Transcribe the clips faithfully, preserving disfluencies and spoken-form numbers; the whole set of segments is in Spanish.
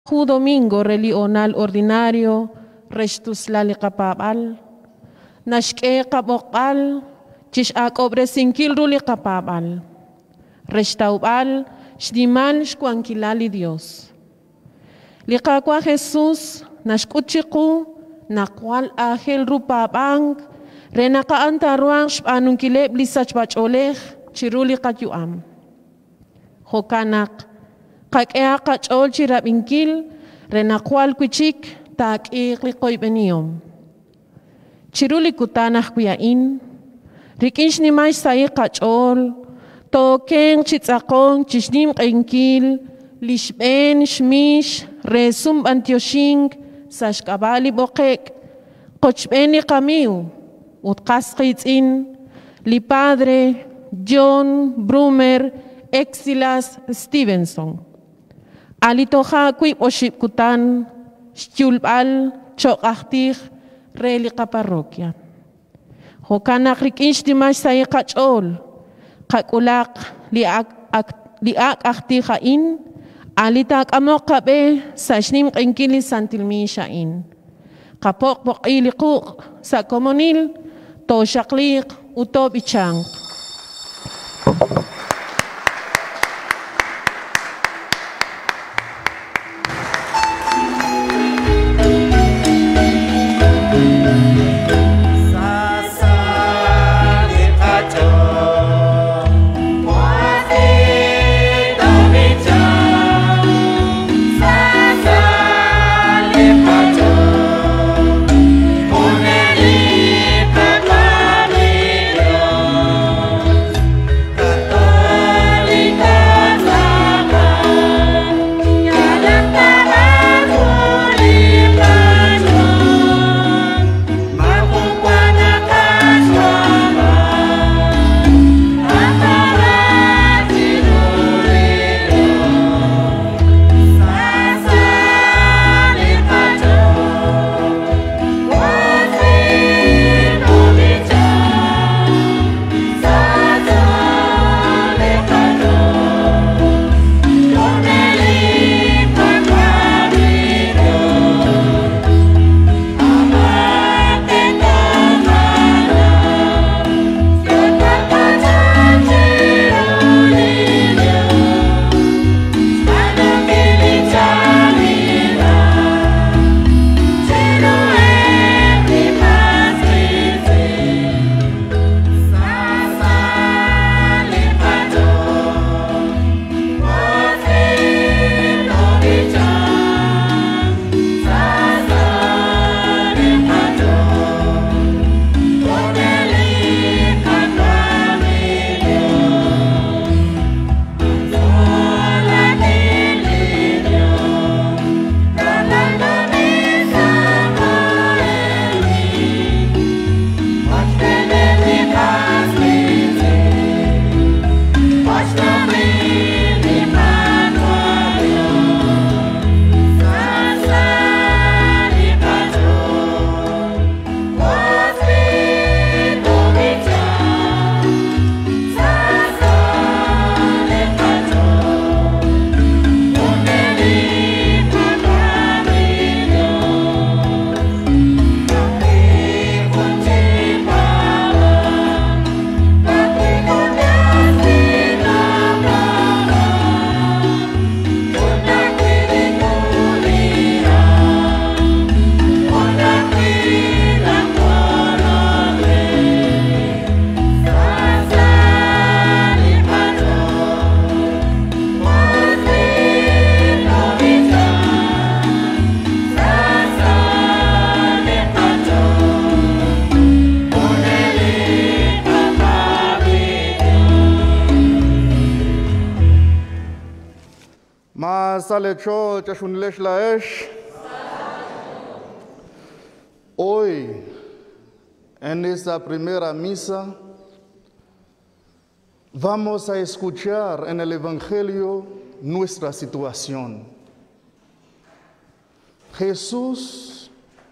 Ju domingo religional ordinario restus lali kapabal. Nashke kabokal chish akobre sinkil ruli kapabal. Restaubal shdimal shkuankilali Dios. Likakwa Jesus nashkuchiku nakwal ahel rupabang renaka antaruang shpanunkile blisach bacholeh chiruli katyuam. Hokanak kakea kachol chirabinkil renakwal kuchik tak ikli beniom. Chiruli kutanah kuyain rikinsh nimay sayi kachol token chitzakong chishnim kinkil lishben shmish resum antioshing sashkabali bokek kochbeni kamiu utkaskitzin li padre John Brumer Exilas Stevenson alitoha kui oship kutan shulbal chokahtir relika parroquia hokanak rikinsh dimash sayi kachol kakulak liak liak akti hain alitak amok kabe sashnim kinkili santilmi shain kapok pok ilikuk sa komunil to shaklik utop ichang. Hoy, en esta primera misa, vamos a escuchar en el Evangelio nuestra situación. Jesús,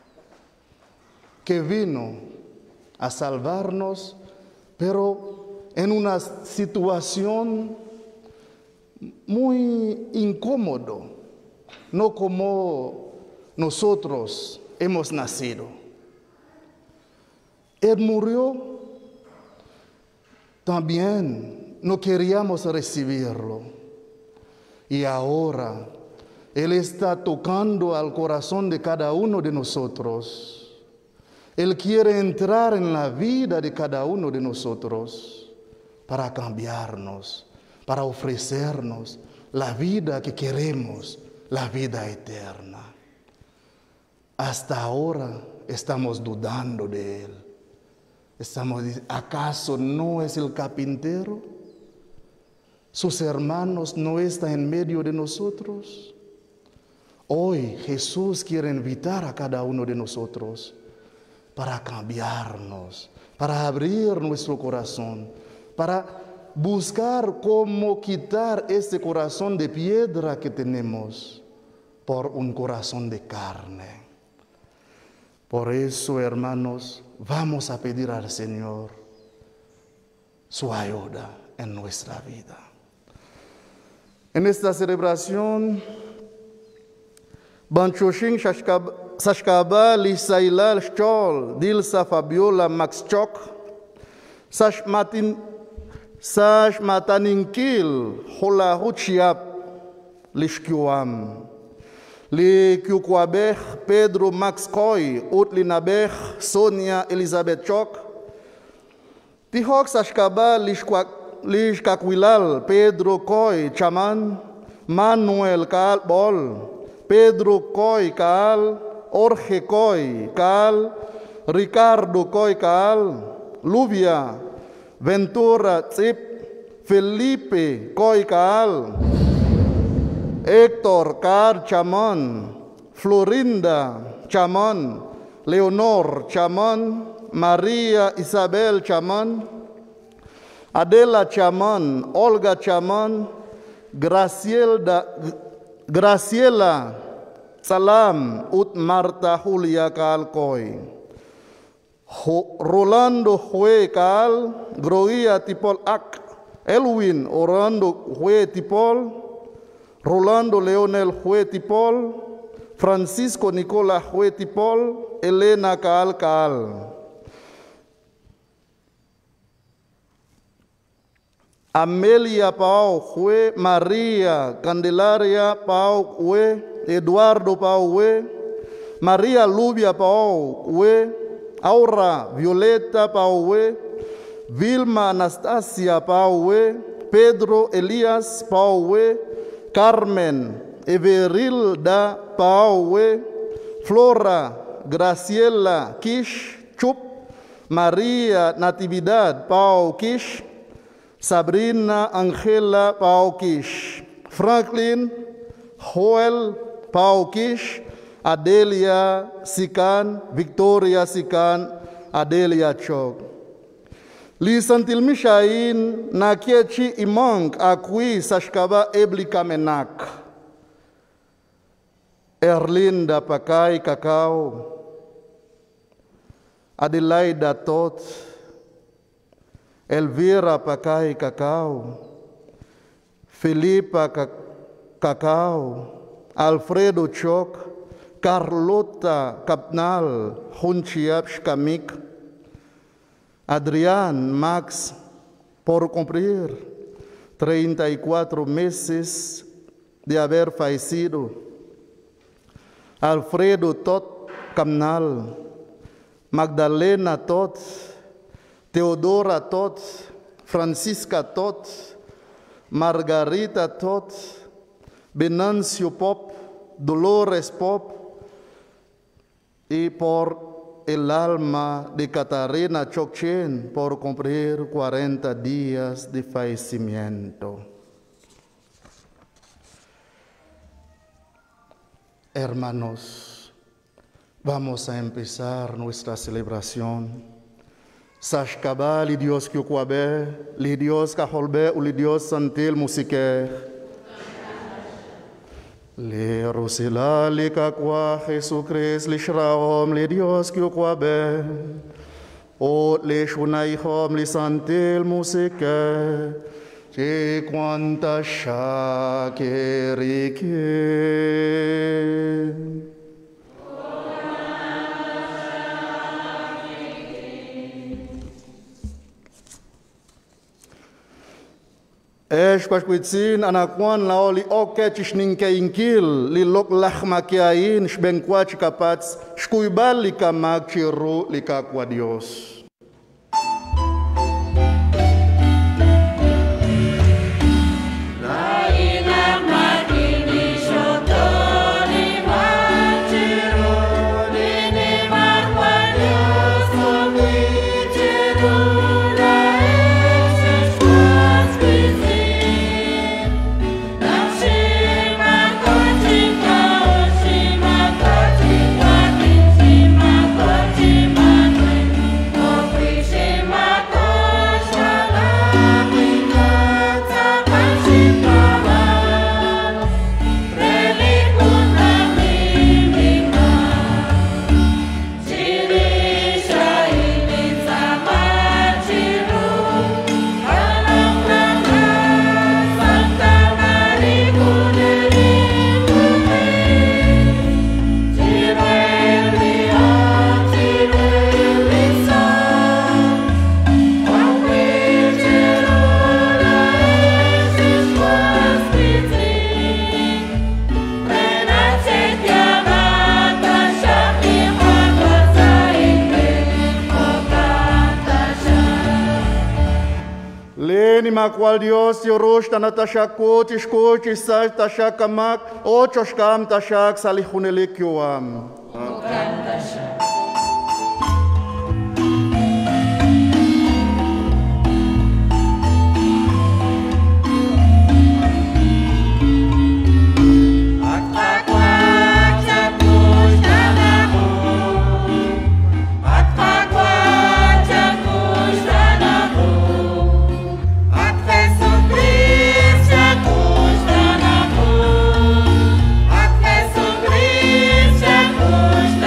que vino a salvarnos, pero en una situación muy incómodo, no como nosotros hemos nacido. Él murió, también no queríamos recibirlo. Y ahora Él está tocando al corazón de cada uno de nosotros. Él quiere entrar en la vida de cada uno de nosotros para cambiarnos, para ofrecernos la vida que queremos, la vida eterna. Hasta ahora estamos dudando de Él. Estamos diciendo, ¿acaso no es el carpintero? ¿Sus hermanos no están en medio de nosotros? Hoy Jesús quiere invitar a cada uno de nosotros para cambiarnos, para abrir nuestro corazón, para buscar cómo quitar este corazón de piedra que tenemos por un corazón de carne. Por eso, hermanos, vamos a pedir al Señor su ayuda en nuestra vida. En esta celebración, Banchoshin Sashkaba Lisailal Schol Dilsa Fabiola Max Chok Sash Matin Sash Mataninkil Hola Huchiap Lishkiwam Li Kyukwabech Pedro Max Koy Utlinabech Sonia Elizabeth Chok Tihok Sashkaba Lishkakwilal Pedro Koy Chaman Manuel Kaal Bol Pedro Koy Kaal, Jorge Koy Kaal, Ricardo Koy Kaal, Luvia, Ventura Tzip, Felipe Koy Kaal, Héctor Car Chamón, Florinda Chamón, Leonor Chamón, María Isabel Chamón, Adela Chamón, Olga Chamón, Graciela Graciela Salam Ut Marta Julia Kaal Koy Rolando Hue Kaal Groia Tipol Ak Elwin Orlando Hue Tipol Rolando Leonel Hue Tipol Francisco Nicola Hue Tipol Elena Kaal Kaal Amelia Pau Hue, María Candelaria Pau Hue, Eduardo Pau Hue, María Lubia Pau Hue, Aura Violeta Pau Hue, Vilma Anastasia Pau Hue, Pedro Elías Pau Hue, Carmen Everilda Pau Hue, Flora Graciela Kish Chup, María Natividad Pau Kish, Sabrina Angela Paukish, Franklin Joel Paukish, Adelia Sikan, Victoria Sikan, Adelia Chok. Lisantil Mishain Nakiechi Imong Akui Sashkaba Eblika Menak. Erlinda Pakai Kakao. Adelaida Tot. Elvira Pakai Cacao, Felipa Cacao, Alfredo Chok, Carlota Capnal, Hunchiap Shkamik, Adrián Max, por cumplir treinta y cuatro meses de haber fallecido, Alfredo Tot Capnal, Magdalena Tot, Teodora Tot, Francisca Tot, Margarita Tot, Venancio Pop, Dolores Pop, y por el alma de Catarina Chokchen por cumplir cuarenta días de fallecimiento. Hermanos, vamos a empezar nuestra celebración. Sashkaba li Dios kyukwabe, li Dios kaholbe, u li Dios santil musike. Li rusila li kakwa Jesucrist li shraom li Dios kyukwabe. O li shunaihom li santil musike. che quanta shakerike. Esh pasquitsin anakuan laoli okech ninke inkil li lok lahma kiain shbenkwach kapats shkuibal likamak chiru likakwa Dios. Makwal Dios yorush tanatashakot ishkoch isaj tashakamak ochoshkam tashak salihunelik yuam. Push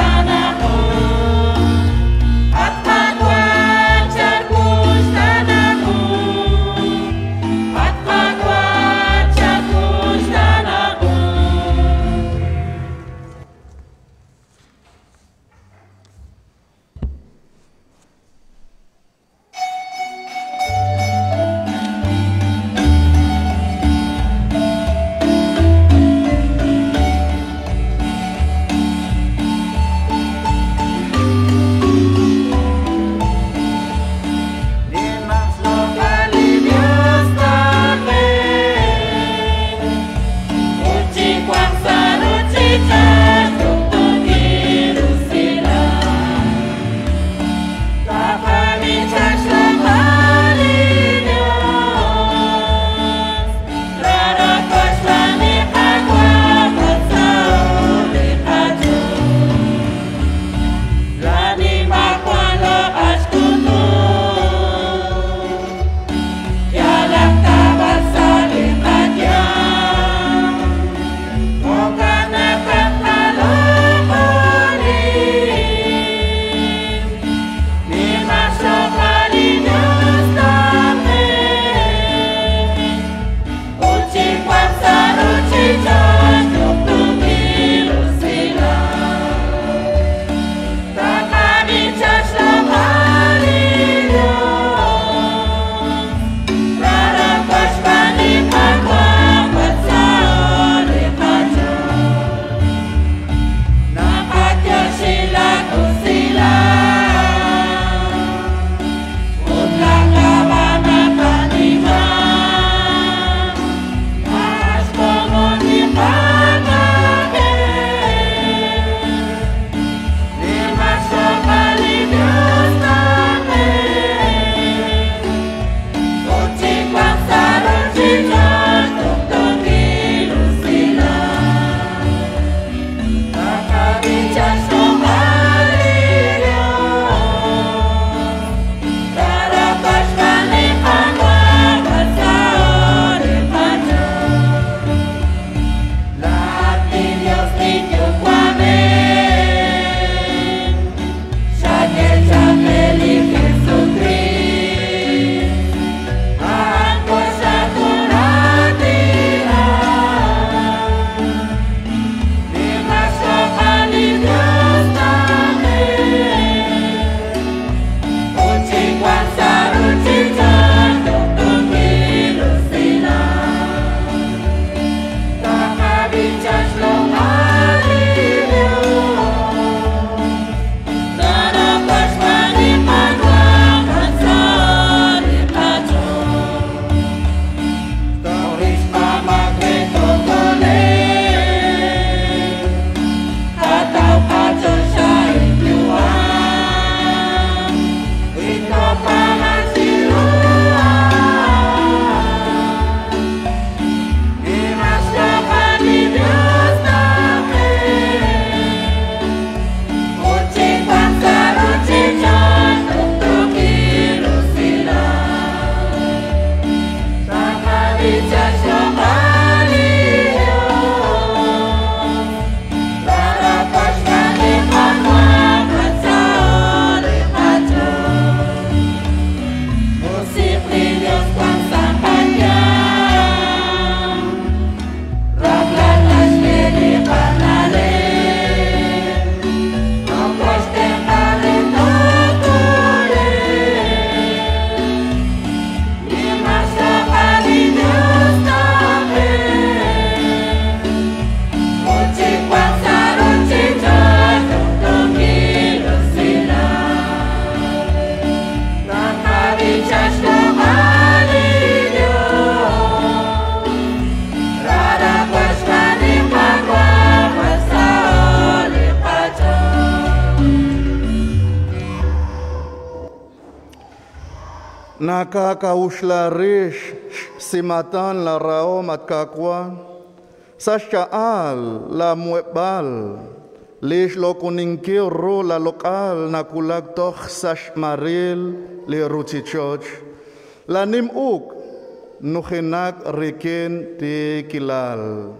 nakakauslarish simatan la raom at kakwa, sa syaal la muebal, lish lo kuningkir ro la lokal na kulag toch sash maril li ruti church, la nimuk nukinak rikin ti kilal.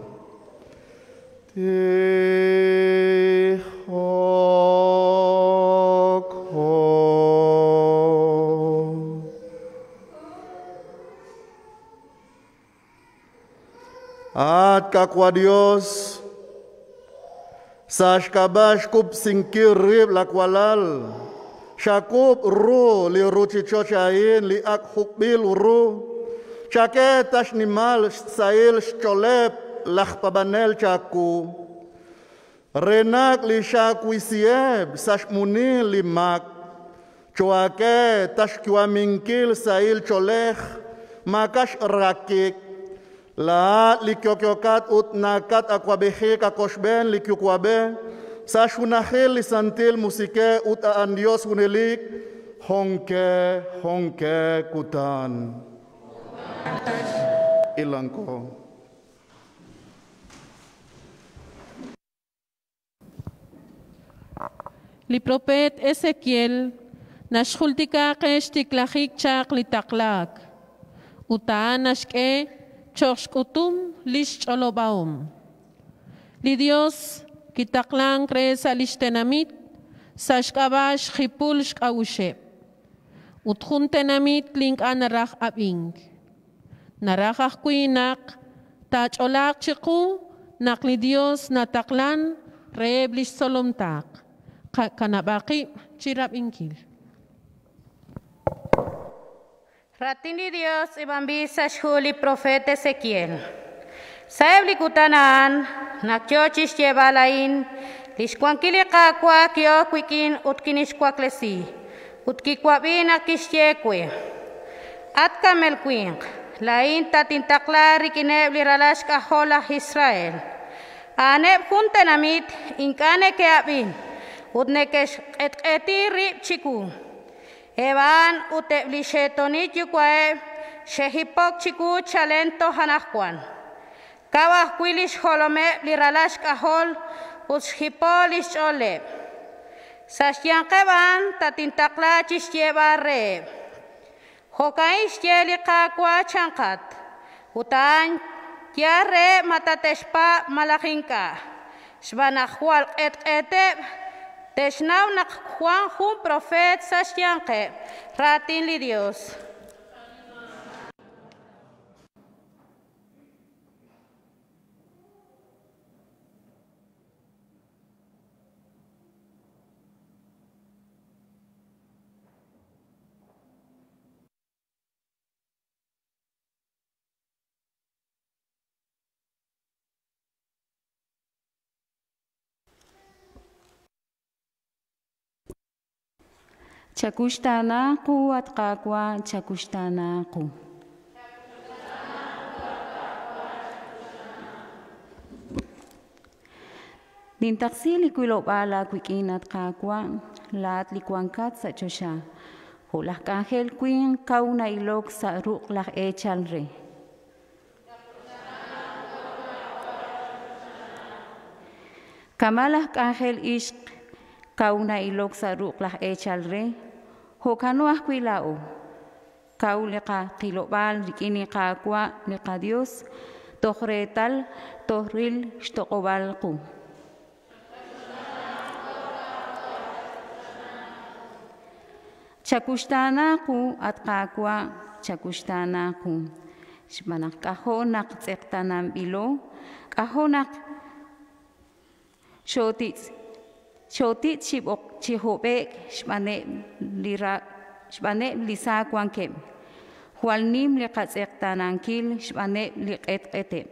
Ti hok ho. At kakwa Dios, sash kabash kup singkir rib lakwalal, shakup ru li ruti chochain li ak hukbil ru, chake tash nimal sail cholep lach pabanel chaku, renak li shakwisieb sash munil li mak, choake tash kiwa minkil sail cholech, makash rakik, la likyokyokat ut nakat akwabehe kakoshben likyokwabe sa shunahel lisantil musike ut aan Dios unelik honke honke kutan ilangko. Li prophet Ezekiel nashultika keshtiklachik chak litaklak utaan nashke Choshkutum lish cholobaum. Li Dios kitaklang kre sa lishtenamit sashkabash hipul shkaushe. Uthun tenamit link anarach abing. Narakach kuinak tacholak chiku nak li Dios nataklan reeb lish solomtak. Kanabaki chirap inkil. Ratini Dios ibambisa shuli profeta Ezequiel. Saebli kutanan nakyochis yebalain lishkwankili kakwa kyo kwikin utkinishkwaklesi utkikwabin akishyekwe at kamel kwink lain tatintaklari kinebli ralash kahola Israel aneb kuntenamit inkane keabin utnekesh eteti rip chiku Evan uteblishetonit yukwae shehipok chiku chalento hanakwan. Kawah kwilish holome liralash kahol utshipolish ole. Sashyan kevan tatintakla chishyeba re. Hokaish yeli kakwa chankat. Utan yare matateshpa malakinka. Shbanahwal et eteb. Teshnau nak Juan Jun profet sashyanke ratin li Dios. Chakushtanaku at kakwa chakushtanaku. Dintaksi likwilopala kwikin at kakwa laat likwangkat sa chosha. Hulah kahel kwin kau na ilok sa ruk lah echalre. Kamalah kahel ishq kau na ilok sa ruk lah echalre. Hokano ahkwilao. Kau leka kilobal rikini kakwa leka Dios. Tohretal tohril shtokobalku. Chakushtanaku at kakwa chakushtanaku. Shmanak kahonak tsektanam ilo. Kahonak shotit shotit chibok chihobek shmane lira shmane lisa kwankem. Hualnim liqatsektanankil shmane liqetqete.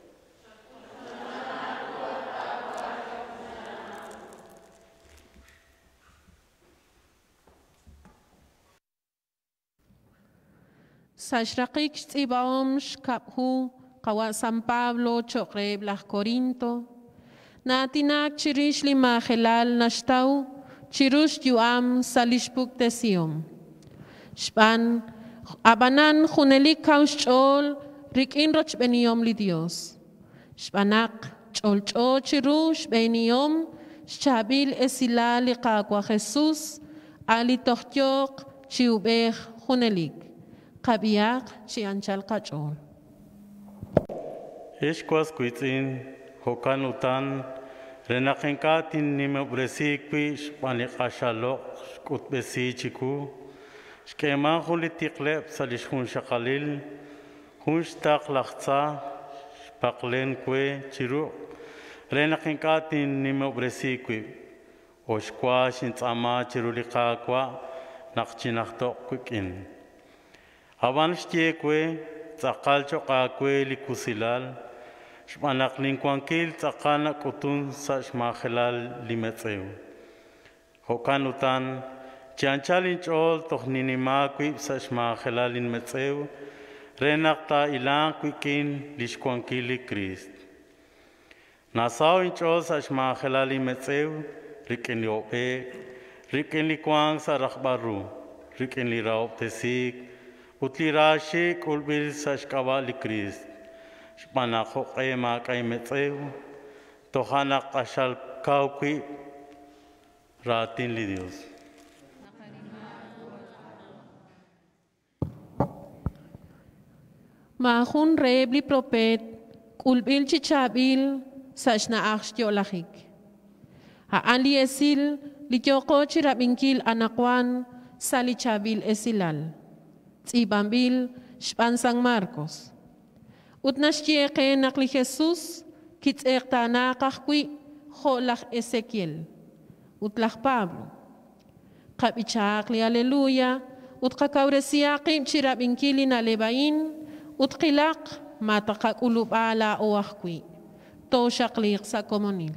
Sashrakik tsibaom shkaphu kawa San Pablo chokreb lah Corinto. Natinak chirish lima helal nashtau chirush yuam salishpuk tesium. Shpan Abanan junelik kaushol rikin roch beniyom li Dios. Shbanak chol chol chirush beniyom shabil esila li qaqwa Jesús ali tohtyok chiubeh junelik. Qabiyak chianchal qachol. Ishkwas kuitzin hokanutan renakenkatin nimobresikwi shpanikashalok shkutbesi chiku. Shkeman hulitiklep salishun shakalil, hunstak lachtsa, shpaklen kwe chiru, renakinkatin nimobresikwi, oshkwa shintzama chirulikakwa, nakchinaktok kwikin. Awan shtiekwe, tsakalchokakwe likusilal, shmanaklinkwankil tsakana kutun sa shmahelal limetzeu. Hokanutan, Chanchalin chol tohnini kui sashma helalin metzeu, renakta ilan kuikin lishkwankili Christ. Nasao in chol sashma helalin metzeu, riken yope, riken likwang sa rakbaru, riken liraop tesik, utlirashik ulbil sashkawa li Christ. Shpanakok ay makay metzeu, tohanak ashal kaukwi, ratin li Dios. Mahun rebli propet, kulbil chichabil, sashna akshtiolahik. Haali esil, lityoko chirabinkil anakwan, salichabil esilal. Tzibambil, shpansang Marcos. Utnashtieke nakli Jesus, kitsekta nakakwi, holach Ezequiel. Utlach Pablo. Kapichakli aleluya, utkakauresiakim chirabinkili na lebain, Utkilak matakak ulup ala o akwi. To shaklik sa komunil.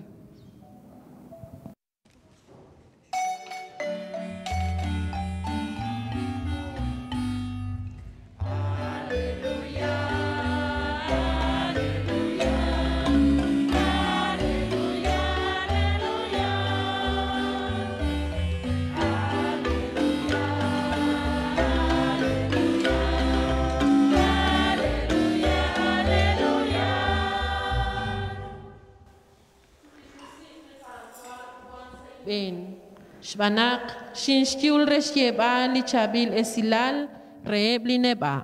Ben, Shbanak, Shinshkiul Reshieba, Lichabil Esilal, Reebli Neba.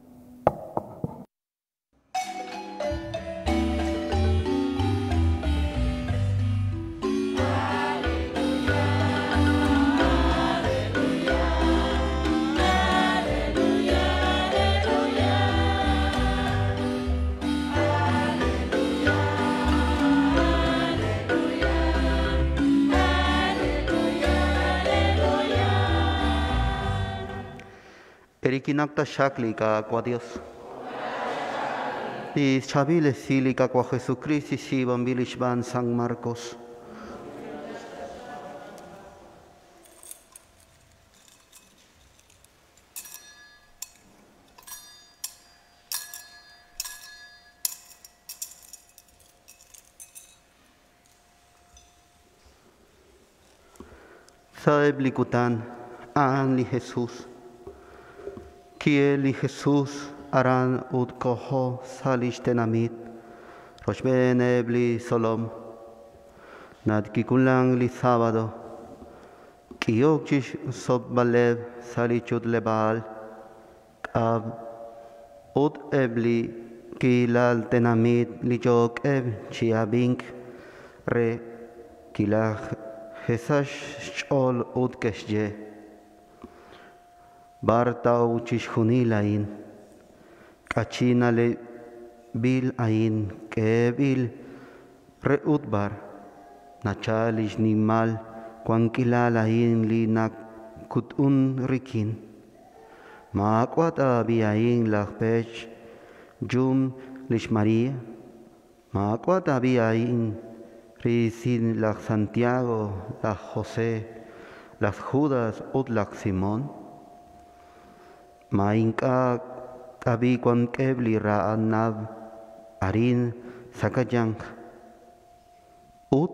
Erikinakta shaklika kwa Dios. Y chabile silika kwa Jesucristo y bambilishban San Marcos. Saeb likutan an li Jesús. Kieli Jesús aran ut koho salish tenamit, roshben ebli solom, nad kikulang li sábado, kiyokchish sob balev salichut lebal, kab ut ebli kilal tenamit li jok eb chiabink, re kilach jesash chol ut keshje. Bartau chishunilain, kachina le bil ain, kebil reutbar, nachalish nimal, kwankilalain li nak kutun rikin. Maakwat abiyain lakpech, jum lish Maria, maakwat abiyain, risin lak Santiago, lak José, lak Judas ut lak Simón. Mainka kabi kwan kebli raan nab arin sakajang ut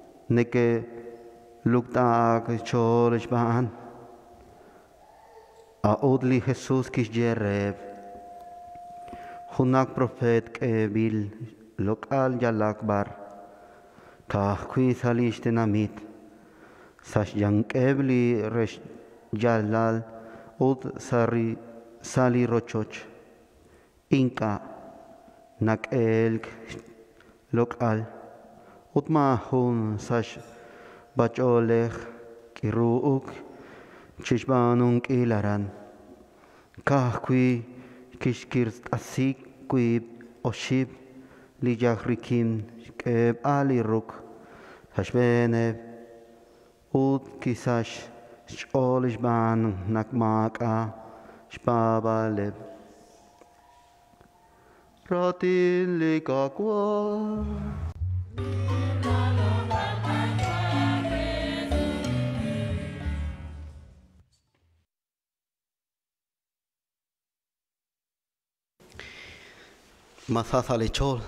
neke lukta cholish baan a odli Jesús kisjereb, hunak profet kebil lokal jalakbar, kahkui salish tenamit, sash yankebli resh jalal ud sari sali rochoch, inka nak elk lokal, utmahun sash bacholech kiruuk chishbanung ilaran, kahkui kishkirs asik kuib oshib lijahrikim keb aliruk hashbeneb ud kisash sholishban nakmaka shbabaleb ratin likakwa. Masasa lechol.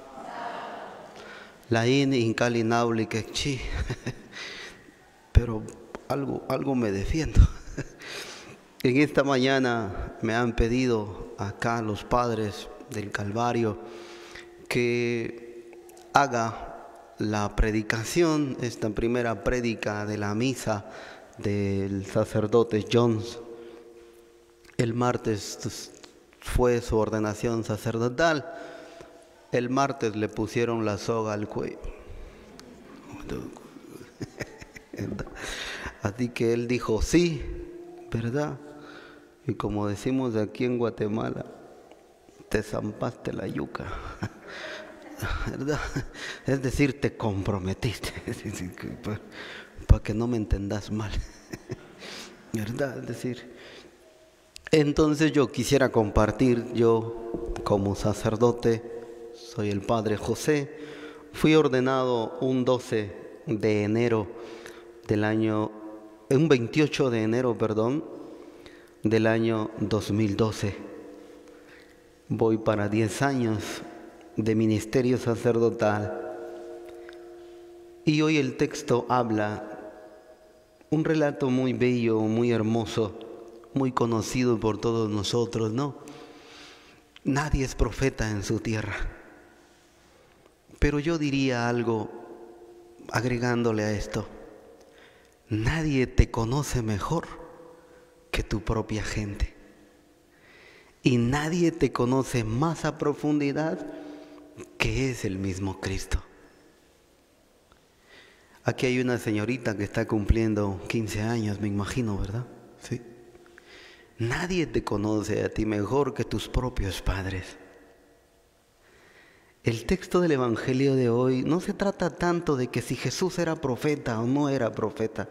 La in incalinauli quechi. Pero algo, algo me defiendo. En esta mañana me han pedido acá los padres del Calvario que haga la predicación, esta primera prédica de la misa del sacerdote Jones. El martes fue su ordenación sacerdotal. El martes le pusieron la soga al cuello. Así que él dijo sí, ¿verdad? Y como decimos aquí en Guatemala, te zampaste la yuca, ¿verdad? Es decir, te comprometiste, para que no me entendas mal, ¿verdad? Es decir, entonces yo quisiera compartir, yo como sacerdote, soy el padre José, fui ordenado un doce de enero del año, un veintiocho de enero, perdón, del año dos mil doce. Voy para diez años de ministerio sacerdotal. Y hoy el texto habla un relato muy bello, muy hermoso, muy conocido por todos nosotros, ¿no? Nadie es profeta en su tierra. Pero yo diría algo agregándole a esto. Nadie te conoce mejor que tu propia gente. Y nadie te conoce más a profundidad que es el mismo Cristo. Aquí hay una señorita que está cumpliendo quince años, me imagino, ¿verdad? Sí. Nadie te conoce a ti mejor que tus propios padres. El texto del Evangelio de hoy no se trata tanto de que si Jesús era profeta o no era profeta,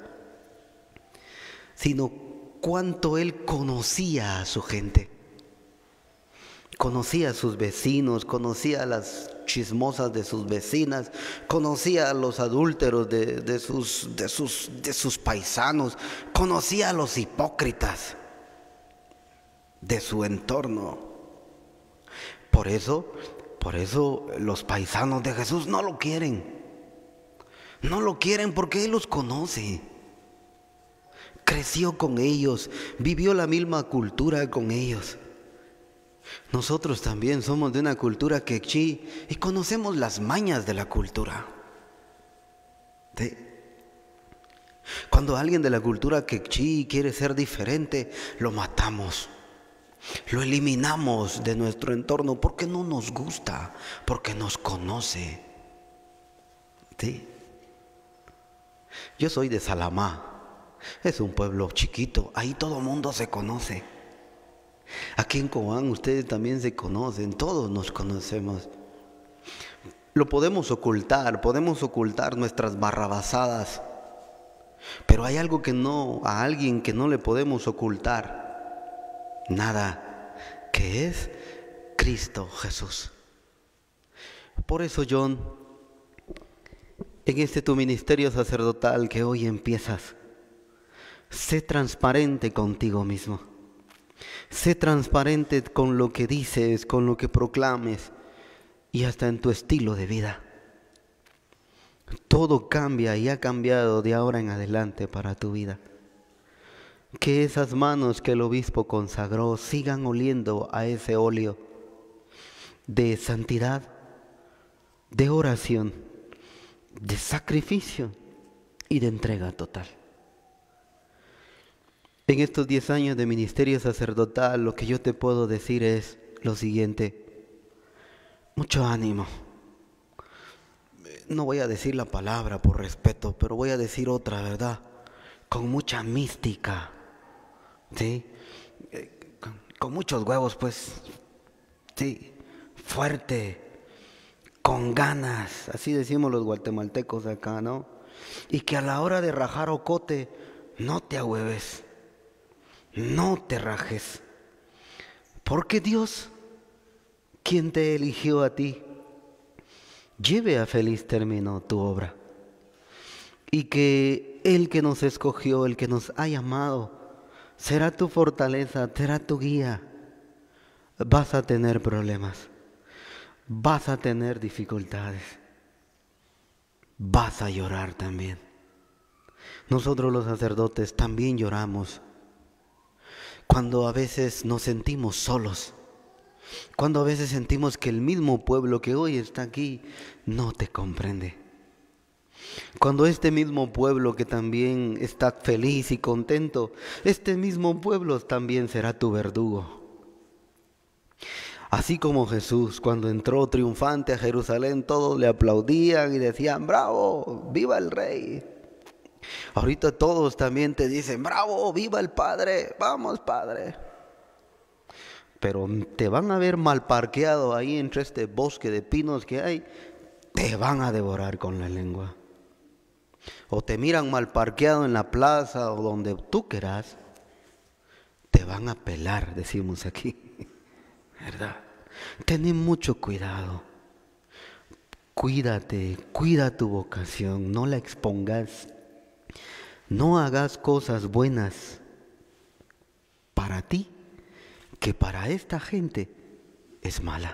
sino cuánto Él conocía a su gente. Conocía a sus vecinos, conocía a las chismosas de sus vecinas, conocía a los adúlteros de, de, sus, de, sus, de sus paisanos, conocía a los hipócritas de su entorno. Por eso, por eso los paisanos de Jesús no lo quieren. No lo quieren porque Él los conoce. Creció con ellos, vivió la misma cultura con ellos. Nosotros también somos de una cultura quechí y conocemos las mañas de la cultura. ¿Sí? Cuando alguien de la cultura quechí quiere ser diferente, lo matamos. Lo eliminamos de nuestro entorno porque no nos gusta, porque nos conoce. ¿Sí? Yo soy de Salamá. Es un pueblo chiquito, ahí todo el mundo se conoce. Aquí en Cobán ustedes también se conocen, todos nos conocemos. Lo podemos ocultar, podemos ocultar nuestras barrabasadas, pero hay algo que no, a alguien que no le podemos ocultar, nada, que es Cristo Jesús. Por eso, John, en este tu ministerio sacerdotal que hoy empiezas, sé transparente contigo mismo. Sé transparente con lo que dices, con lo que proclames y hasta en tu estilo de vida. Todo cambia y ha cambiado de ahora en adelante para tu vida. Que esas manos que el obispo consagró sigan oliendo a ese óleo de santidad, de oración, de sacrificio y de entrega total. En estos diez años de ministerio sacerdotal, lo que yo te puedo decir es lo siguiente: mucho ánimo. No voy a decir la palabra por respeto, pero voy a decir otra, ¿verdad? Con mucha mística, ¿sí? Con, con muchos huevos, pues, sí, fuerte, con ganas, así decimos los guatemaltecos acá, ¿no? Y que a la hora de rajar ocote, no te ahueves, no te rajes, porque Dios, quien te eligió a ti, lleve a feliz término tu obra, y que el que nos escogió, el que nos ha llamado, será tu fortaleza, será tu guía. Vas a tener problemas, vas a tener dificultades, vas a llorar también. Nosotros los sacerdotes también lloramos cuando a veces nos sentimos solos, cuando a veces sentimos que el mismo pueblo que hoy está aquí no te comprende. Cuando este mismo pueblo que también está feliz y contento, este mismo pueblo también será tu verdugo. Así como Jesús, cuando entró triunfante a Jerusalén, todos le aplaudían y decían: ¡bravo! ¡Viva el Rey! Ahorita todos también te dicen: ¡bravo! ¡Viva el Padre! ¡Vamos, Padre! Pero te van a ver mal parqueado ahí entre este bosque de pinos que hay, te van a devorar con la lengua. O te miran mal parqueado en la plaza o donde tú quieras, te van a pelar, decimos aquí, ¿verdad? Ten mucho cuidado, cuídate, cuida tu vocación, no la expongas, no hagas cosas buenas para ti, que para esta gente es mala.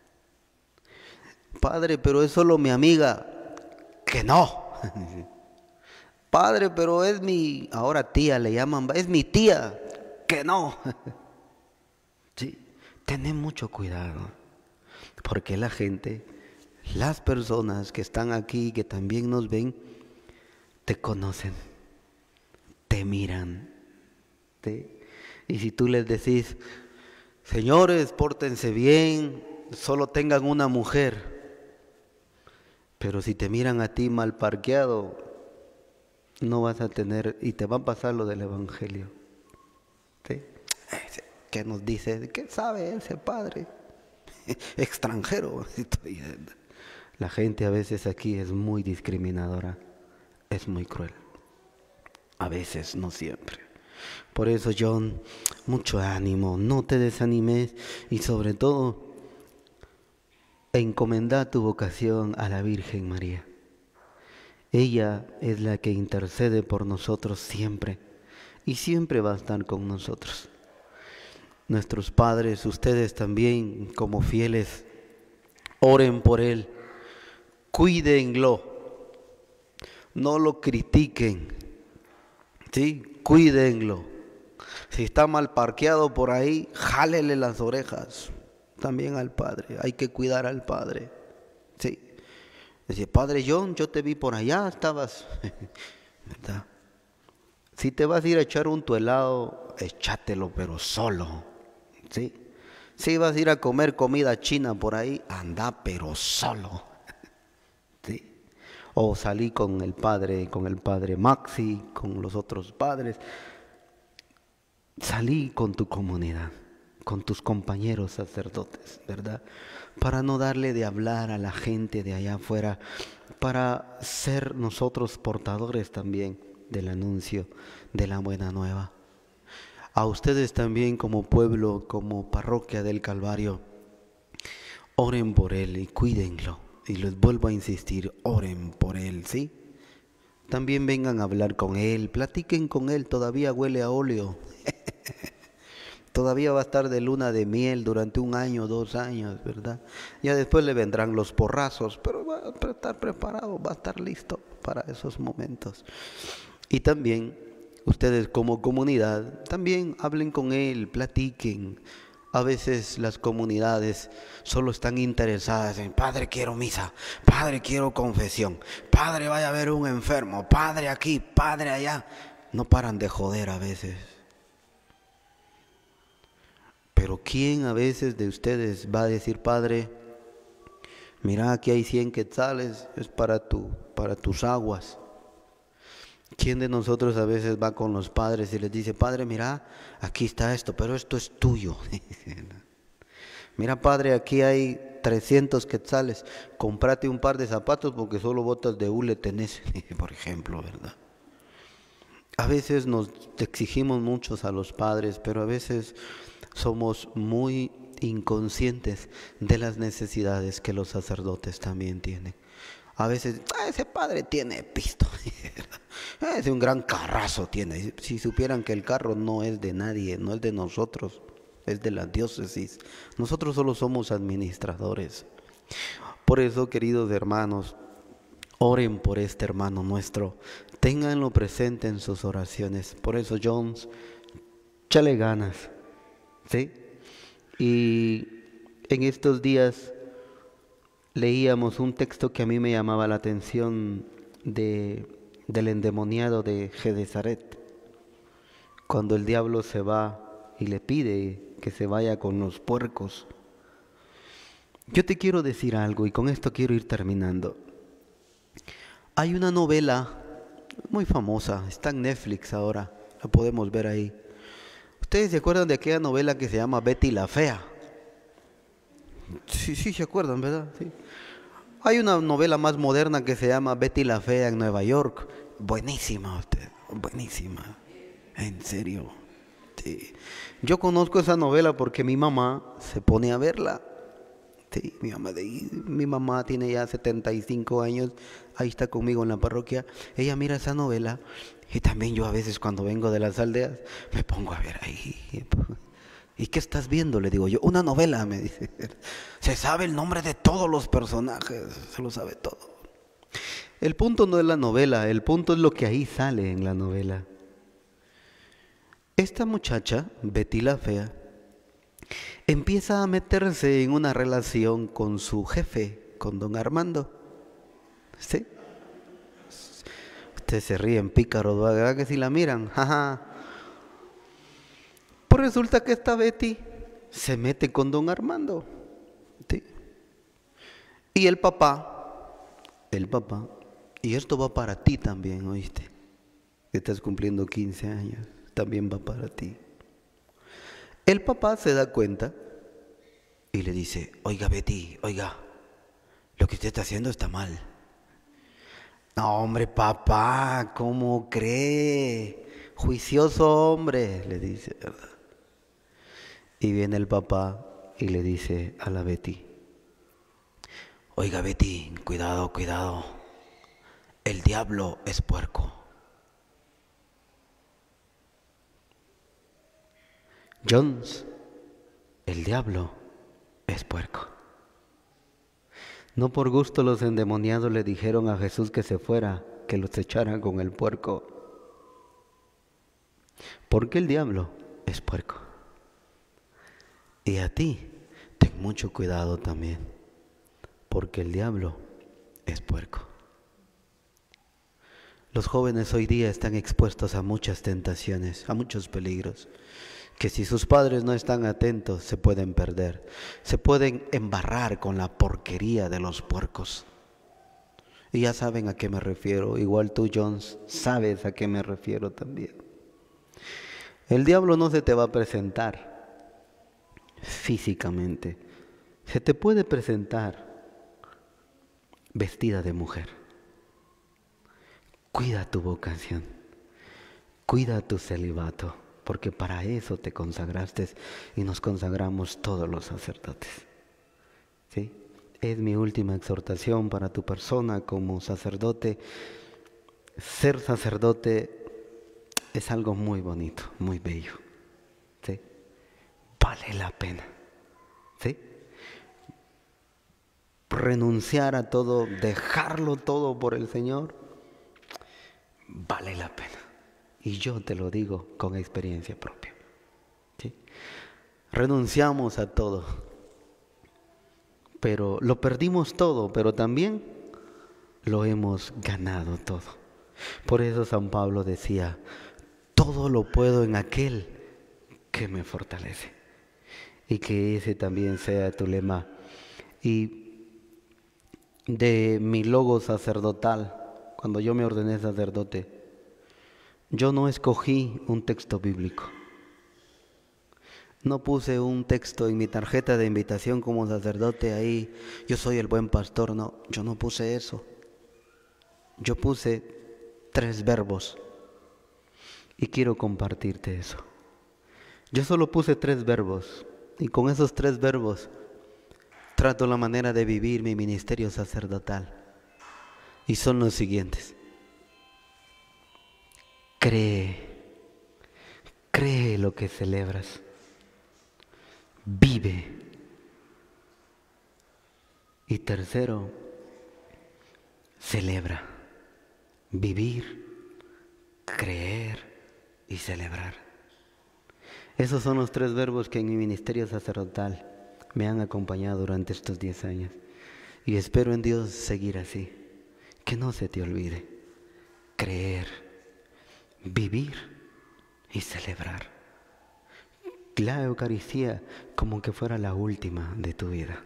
Padre, pero es solo mi amiga. Que no. Padre, pero es mi, ahora tía le llaman, es mi tía. Que no. Sí, ten mucho cuidado, porque la gente, las personas que están aquí, que también nos ven, te conocen, te miran, ¿sí? Y si tú les decís: señores, pórtense bien, solo tengan una mujer. Pero si te miran a ti mal parqueado, no vas a tener, y te va a pasar lo del Evangelio. ¿Sí? ¿Qué nos dice? ¿Qué sabe ese padre? Extranjero. La gente a veces aquí es muy discriminadora, es muy cruel. A veces, no siempre. Por eso, John, mucho ánimo, no te desanimes y sobre todo, encomenda tu vocación a la Virgen María. Ella es la que intercede por nosotros siempre y siempre va a estar con nosotros. Nuestros padres, ustedes también como fieles, oren por él, cuídenlo, no lo critiquen, ¿sí? Cuídenlo. Si está mal parqueado por ahí, jálele las orejas. También al padre, hay que cuidar al padre. Sí. Dice: Padre John, yo te vi por allá, estabas, ¿verdad? Si te vas a ir a echar un tu helado, échatelo, pero solo. ¿Sí? Si vas a ir a comer comida china por ahí, anda, pero solo. ¿Sí? O salí con el padre, con el padre Maxi, con los otros padres. Salí con tu comunidad, con tus compañeros sacerdotes, ¿verdad? Para no darle de hablar a la gente de allá afuera, para ser nosotros portadores también del anuncio de la buena nueva. A ustedes también como pueblo, como parroquia del Calvario, oren por él y cuídenlo. Y les vuelvo a insistir, oren por él, ¿sí? También vengan a hablar con él, platiquen con él, todavía huele a óleo. Todavía va a estar de luna de miel durante un año, dos años, ¿verdad? Ya después le vendrán los porrazos, pero va a estar preparado, va a estar listo para esos momentos. Y también ustedes como comunidad también hablen con él, platiquen. A veces las comunidades solo están interesadas en: padre, quiero misa, padre, quiero confesión, padre, vaya a ver un enfermo, padre aquí, padre allá. No paran de joder a veces. Pero ¿quién a veces de ustedes va a decir: padre, mira, aquí hay cien quetzales, es para, tu, para tus aguas? ¿Quién de nosotros a veces va con los padres y les dice: padre, mira, aquí está esto, pero esto es tuyo? Mira, padre, aquí hay trescientos quetzales, cómprate un par de zapatos porque solo botas de hule tenés, por ejemplo, ¿verdad? A veces nos exigimos muchos a los padres, pero a veces somos muy inconscientes de las necesidades que los sacerdotes también tienen. A veces: ah, ese padre tiene pisto, ese un gran carrazo tiene. Si supieran que el carro no es de nadie, no es de nosotros, es de la diócesis. Nosotros solo somos administradores. Por eso, queridos hermanos, oren por este hermano nuestro, ténganlo presente en sus oraciones. Por eso, Jones, échale ganas, ¿sí? Y en estos días leíamos un texto que a mí me llamaba la atención de, del endemoniado de Gedezaret, cuando el diablo se va y le pide que se vaya con los puercos. Yo te quiero decir algo y con esto quiero ir terminando. Hay una novela muy famosa, está en Netflix ahora, la podemos ver ahí. ¿Ustedes se acuerdan de aquella novela que se llama Betty la Fea? Sí, sí, se acuerdan, ¿verdad? Sí. Hay una novela más moderna que se llama Betty la Fea en Nueva York. Buenísima, usted, buenísima. En serio. Sí. Yo conozco esa novela porque mi mamá se pone a verla. Sí, mi mamá, mi mamá tiene ya setenta y cinco años, ahí está conmigo en la parroquia. Ella mira esa novela y también yo a veces cuando vengo de las aldeas me pongo a ver ahí. ¿Y qué estás viendo?, le digo yo. Una novela, me dice. Se sabe el nombre de todos los personajes, se lo sabe todo. El punto no es la novela, el punto es lo que ahí sale en la novela. Esta muchacha, Betty la Fea, empieza a meterse en una relación con su jefe, con don Armando. ¿Sí? Ustedes se ríen, pícaros, ¿verdad que si la miran? Jaja. Pues resulta que esta Betty se mete con don Armando. ¿Sí? Y el papá, el papá, y esto va para ti también, ¿oíste? Que estás cumpliendo quince años, también va para ti. El papá se da cuenta y le dice: oiga Betty, oiga, lo que usted está haciendo está mal. No, hombre, papá, ¿cómo cree? Juicioso hombre, le dice, ¿verdad? Y viene el papá y le dice a la Betty: oiga Betty, cuidado, cuidado, el diablo es puerco. Jones, el diablo es puerco. No por gusto los endemoniados le dijeron a Jesús que se fuera, que los echaran con el puerco. Porque el diablo es puerco. Y a ti, ten mucho cuidado también, porque el diablo es puerco. Los jóvenes hoy día están expuestos a muchas tentaciones, a muchos peligros, que si sus padres no están atentos se pueden perder, se pueden embarrar con la porquería de los puercos. Y ya saben a qué me refiero, igual tú, Jones, sabes a qué me refiero también. El diablo no se te va a presentar físicamente, se te puede presentar vestida de mujer. Cuida tu vocación, cuida tu celibato, porque para eso te consagraste y nos consagramos todos los sacerdotes. ¿Sí? Es mi última exhortación para tu persona como sacerdote. Ser sacerdote es algo muy bonito, muy bello. ¿Sí? Vale la pena. ¿Sí? Renunciar a todo, dejarlo todo por el Señor, vale la pena. Y yo te lo digo con experiencia propia. ¿Sí? Renunciamos a todo, pero lo perdimos todo, pero también lo hemos ganado todo. Por eso San Pablo decía, todo lo puedo en aquel que me fortalece. Y que ese también sea tu lema. Y de mi logo sacerdotal, cuando yo me ordené sacerdote, yo no escogí un texto bíblico. No puse un texto en mi tarjeta de invitación como sacerdote ahí, yo soy el buen pastor. No, yo no puse eso. Yo puse tres verbos y quiero compartirte eso. Yo solo puse tres verbos y con esos tres verbos trato la manera de vivir mi ministerio sacerdotal. Y son los siguientes. Cree, cree lo que celebras. Vive. Y tercero, celebra. Vivir, creer y celebrar. Esos son los tres verbos que en mi ministerio sacerdotal me han acompañado durante estos diez años. Y espero en Dios seguir así. Que no se te olvide. Creer, vivir y celebrar. La Eucaristía como que fuera la última de tu vida.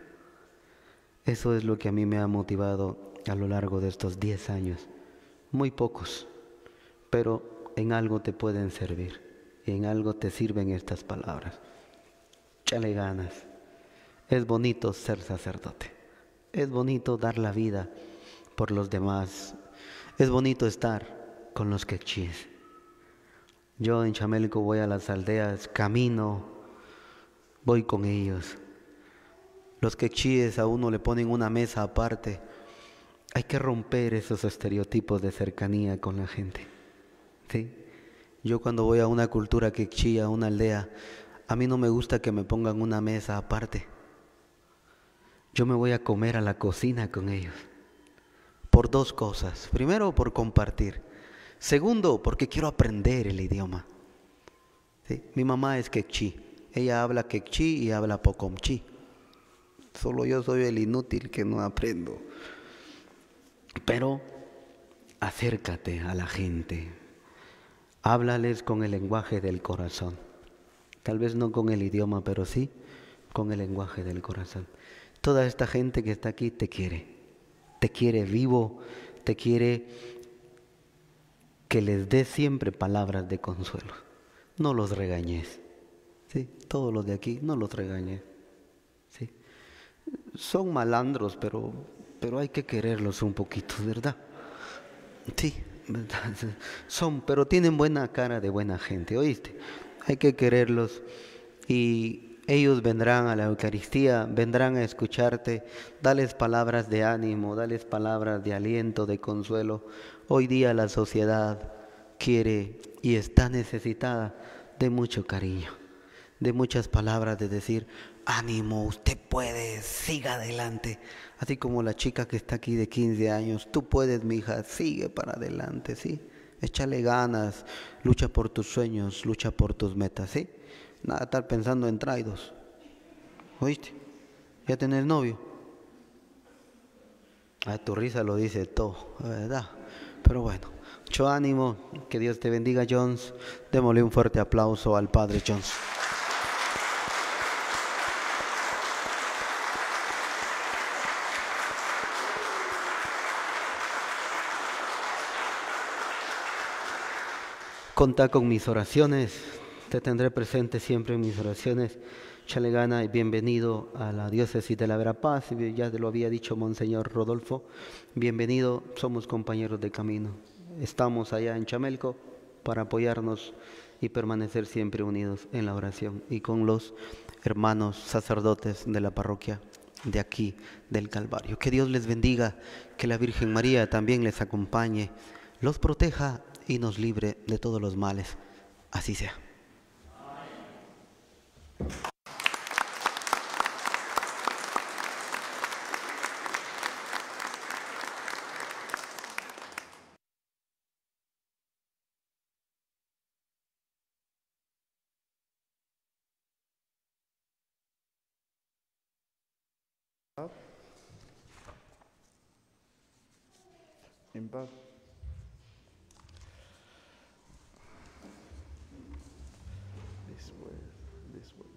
Eso es lo que a mí me ha motivado a lo largo de estos diez años. Muy pocos, pero en algo te pueden servir. Y en algo te sirven estas palabras. Échale ganas. Es bonito ser sacerdote. Es bonito dar la vida por los demás. Es bonito estar con los quechíes. Yo en Chamelco voy a las aldeas, camino, voy con ellos. Los quechíes a uno le ponen una mesa aparte. Hay que romper esos estereotipos de cercanía con la gente. ¿Sí? Yo cuando voy a una cultura quechí, a una aldea, a mí no me gusta que me pongan una mesa aparte. Yo me voy a comer a la cocina con ellos. Por dos cosas. Primero, por compartir. Segundo, porque quiero aprender el idioma. ¿Sí? Mi mamá es quechí. Ella habla quechí y habla pocomchí. Solo yo soy el inútil que no aprendo. Pero acércate a la gente. Háblales con el lenguaje del corazón. Tal vez no con el idioma, pero sí con el lenguaje del corazón. Toda esta gente que está aquí te quiere. Te quiere vivo, te quiere que les des siempre palabras de consuelo. No los regañes. ¿Sí? Todos los de aquí, no los regañes. ¿Sí? Son malandros, pero, pero hay que quererlos un poquito, ¿verdad? Sí, ¿verdad? Son, pero tienen buena cara de buena gente, ¿oíste? Hay que quererlos y ellos vendrán a la Eucaristía, vendrán a escucharte, dales palabras de ánimo, dales palabras de aliento, de consuelo. Hoy día la sociedad quiere y está necesitada de mucho cariño, de muchas palabras de decir, ánimo, usted puede, siga adelante. Así como la chica que está aquí de quince años, tú puedes, mi hija, sigue para adelante, ¿sí? Échale ganas, lucha por tus sueños, lucha por tus metas, ¿sí? Nada de estar pensando en traidos. ¿Oíste? ¿Ya tenés novio? A tu risa lo dice todo, ¿verdad? Pero bueno, mucho ánimo, que Dios te bendiga, Jones. Démosle un fuerte aplauso al Padre Jones. Contá con mis oraciones, te tendré presente siempre en mis oraciones. Échale gana y bienvenido a la diócesis de la Verapaz. Ya te lo había dicho Monseñor Rodolfo. Bienvenido, somos compañeros de camino. Estamos allá en Chamelco para apoyarnos y permanecer siempre unidos en la oración y con los hermanos sacerdotes de la parroquia de aquí, del Calvario. Que Dios les bendiga, que la Virgen María también les acompañe, los proteja y nos libre de todos los males. Así sea. Impact. This way, this way.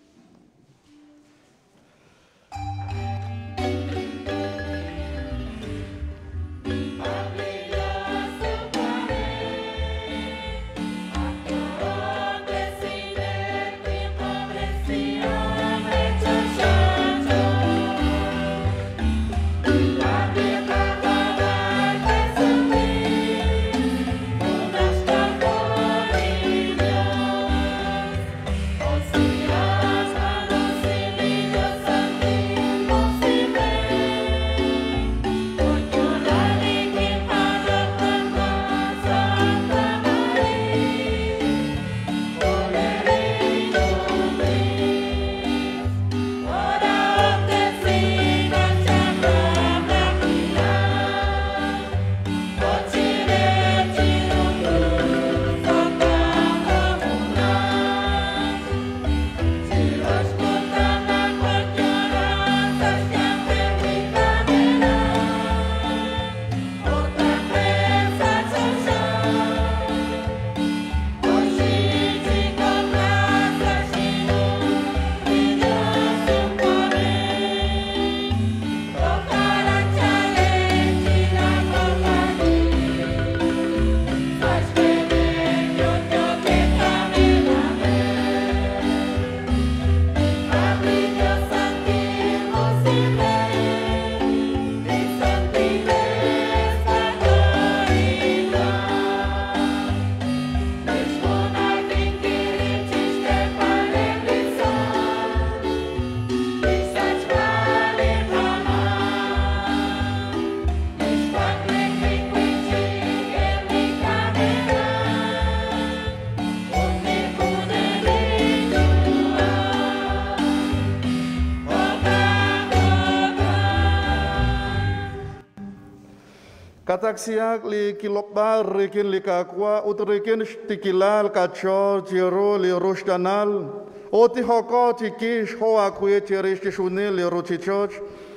Kataksiak li kilopbar rikin li kakwa utrikin tikilal kachor chiro li rushtanal oti hoko tikish ho akwe chirish tishuni li ruchichoch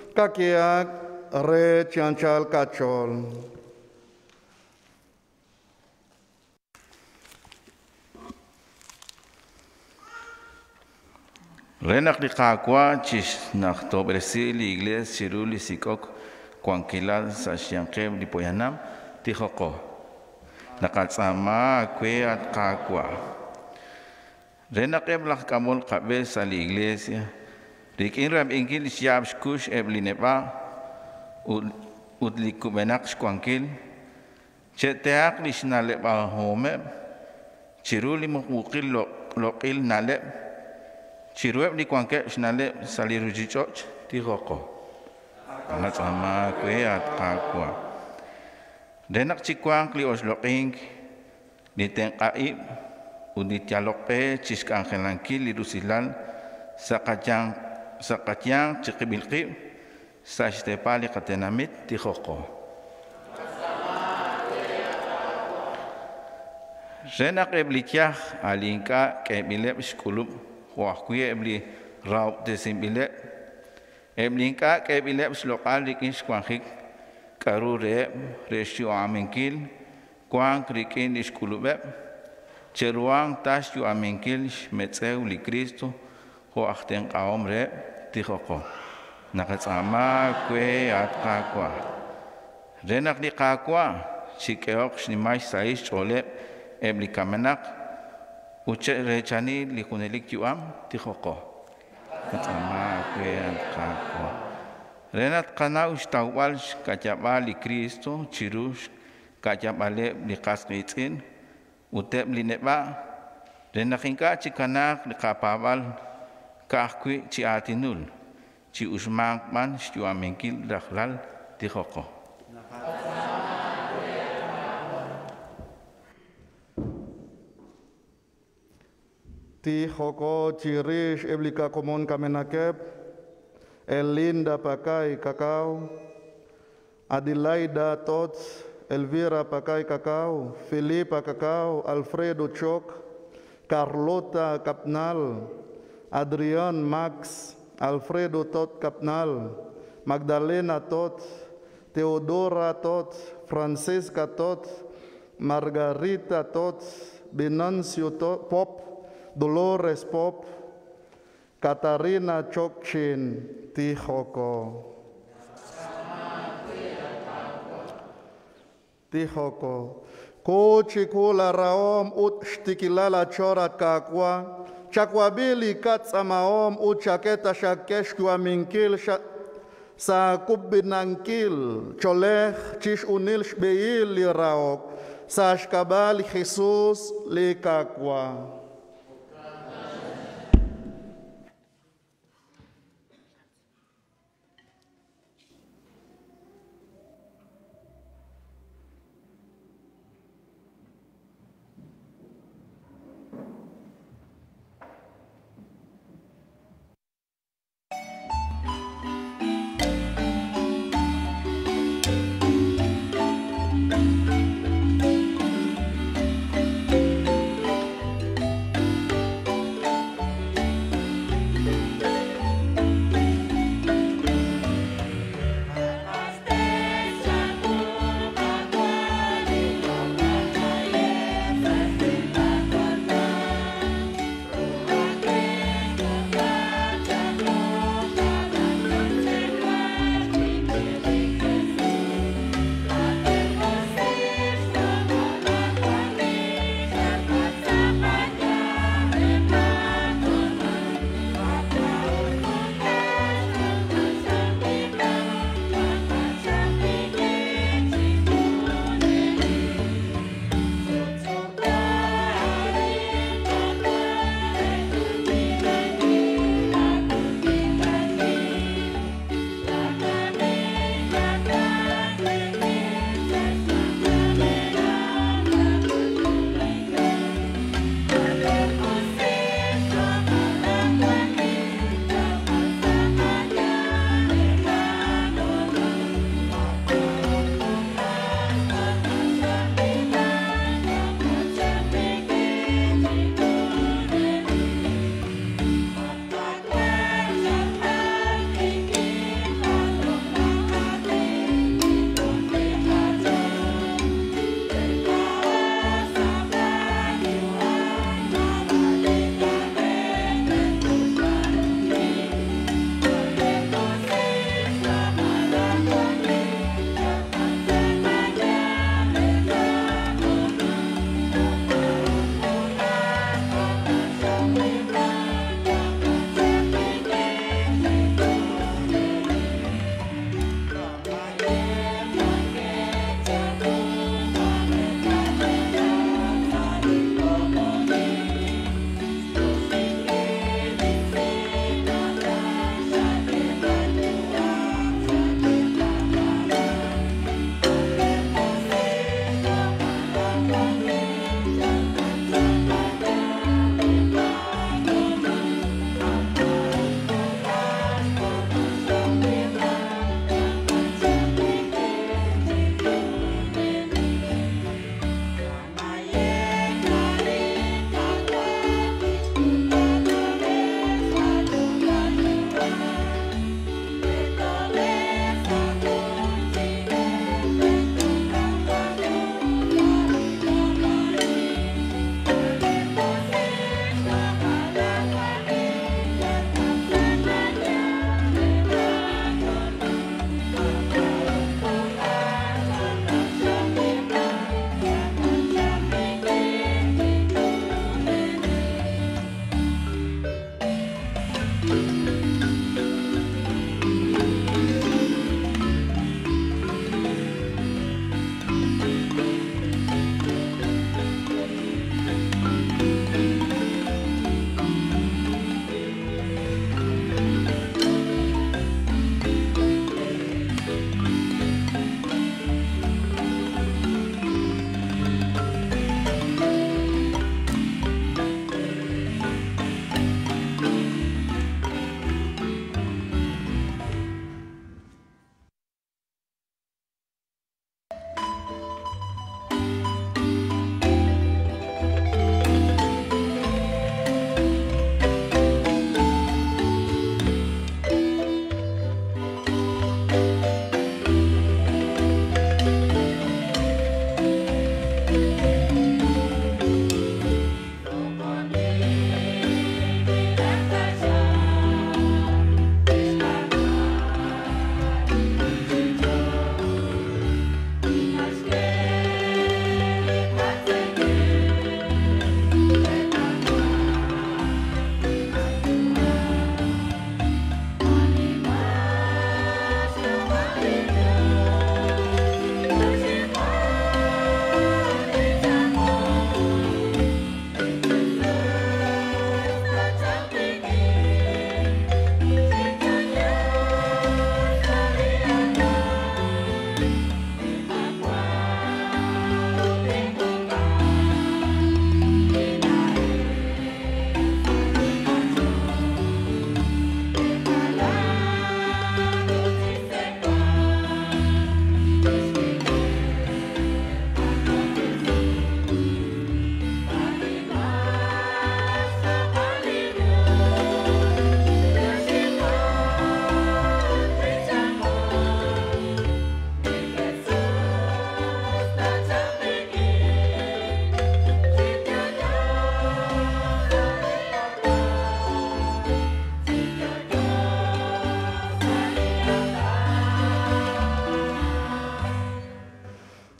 kakiak re chanchal kachol. Renak li kakwa chish nakto beresi li igles chiru li sikok kuangkilal sa siyangkem di Poyanam tihoko nakatsama kwe at kakwa renak eblak kamol kabel sa li iglesia rikin ram ingil siyab skush ebli nepa utli kumenak kuangkil cheteak li sinale pa home chiruli mukil lokil nale chiruep di kuangke sinale sali rujichoch tihoko Angat sama kue at kakwa. Denak cikwang kli osloking di tengkaib udit yalokpe ciska angkelangki lidu silal sakajang sakajang cikibilkib sa stepali katenamit tihoko. Denak ebli tiah alingka kebilep sekulub wahkuye ebli raup desimbilep Emlingka ke bilep slokal dikin skwangik karu re resio aminkil kwang krikin diskulubep ceruang tas ju aminkil metseu li Kristo ho achten kaom re tihoko nakatsama kwe at kakwa renak di kakwa sikeok snimai sais olep emli kamenak uce rechani li kunelik juam tihoko Katama kuyan kako. Renat kana ustawal kacabali Kristo cirus kacabale likas ngitin utep lineba renakingka cikanak likapawal kahkwi ci atinul ci usmang man stua mengkil dakhlal tihoko. Ti hoko chirish eblika komon kamenakep Elinda pakai kakao Adelaida Tots Elvira pakai kakao Filipa kakao Alfredo Chok Carlota Capnal Adrian Max Alfredo tot Capnal, Magdalena tot, Teodora tot, Francesca tot, Margarita tot, Venancio tot, Pop, Dolores Pop, Catarina Chokchin, Tijoko. Tijoko. Kochi kula raom ut shtikilala chorat kakwa, chakwabili katsamaom ut chaketa shakeshkwa minkil sa kubinankil, cholech chish unil shbeil li raok, sa shkabal Jesus li kakwa.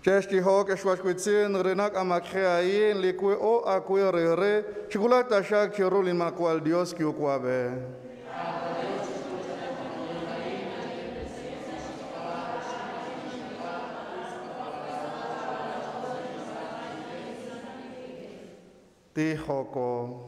Chesti hok eswashkwitsin renak amakheayin likwe o akwe rere chikulat tashak chirulin makwal Dios kiukwabe. Tihoko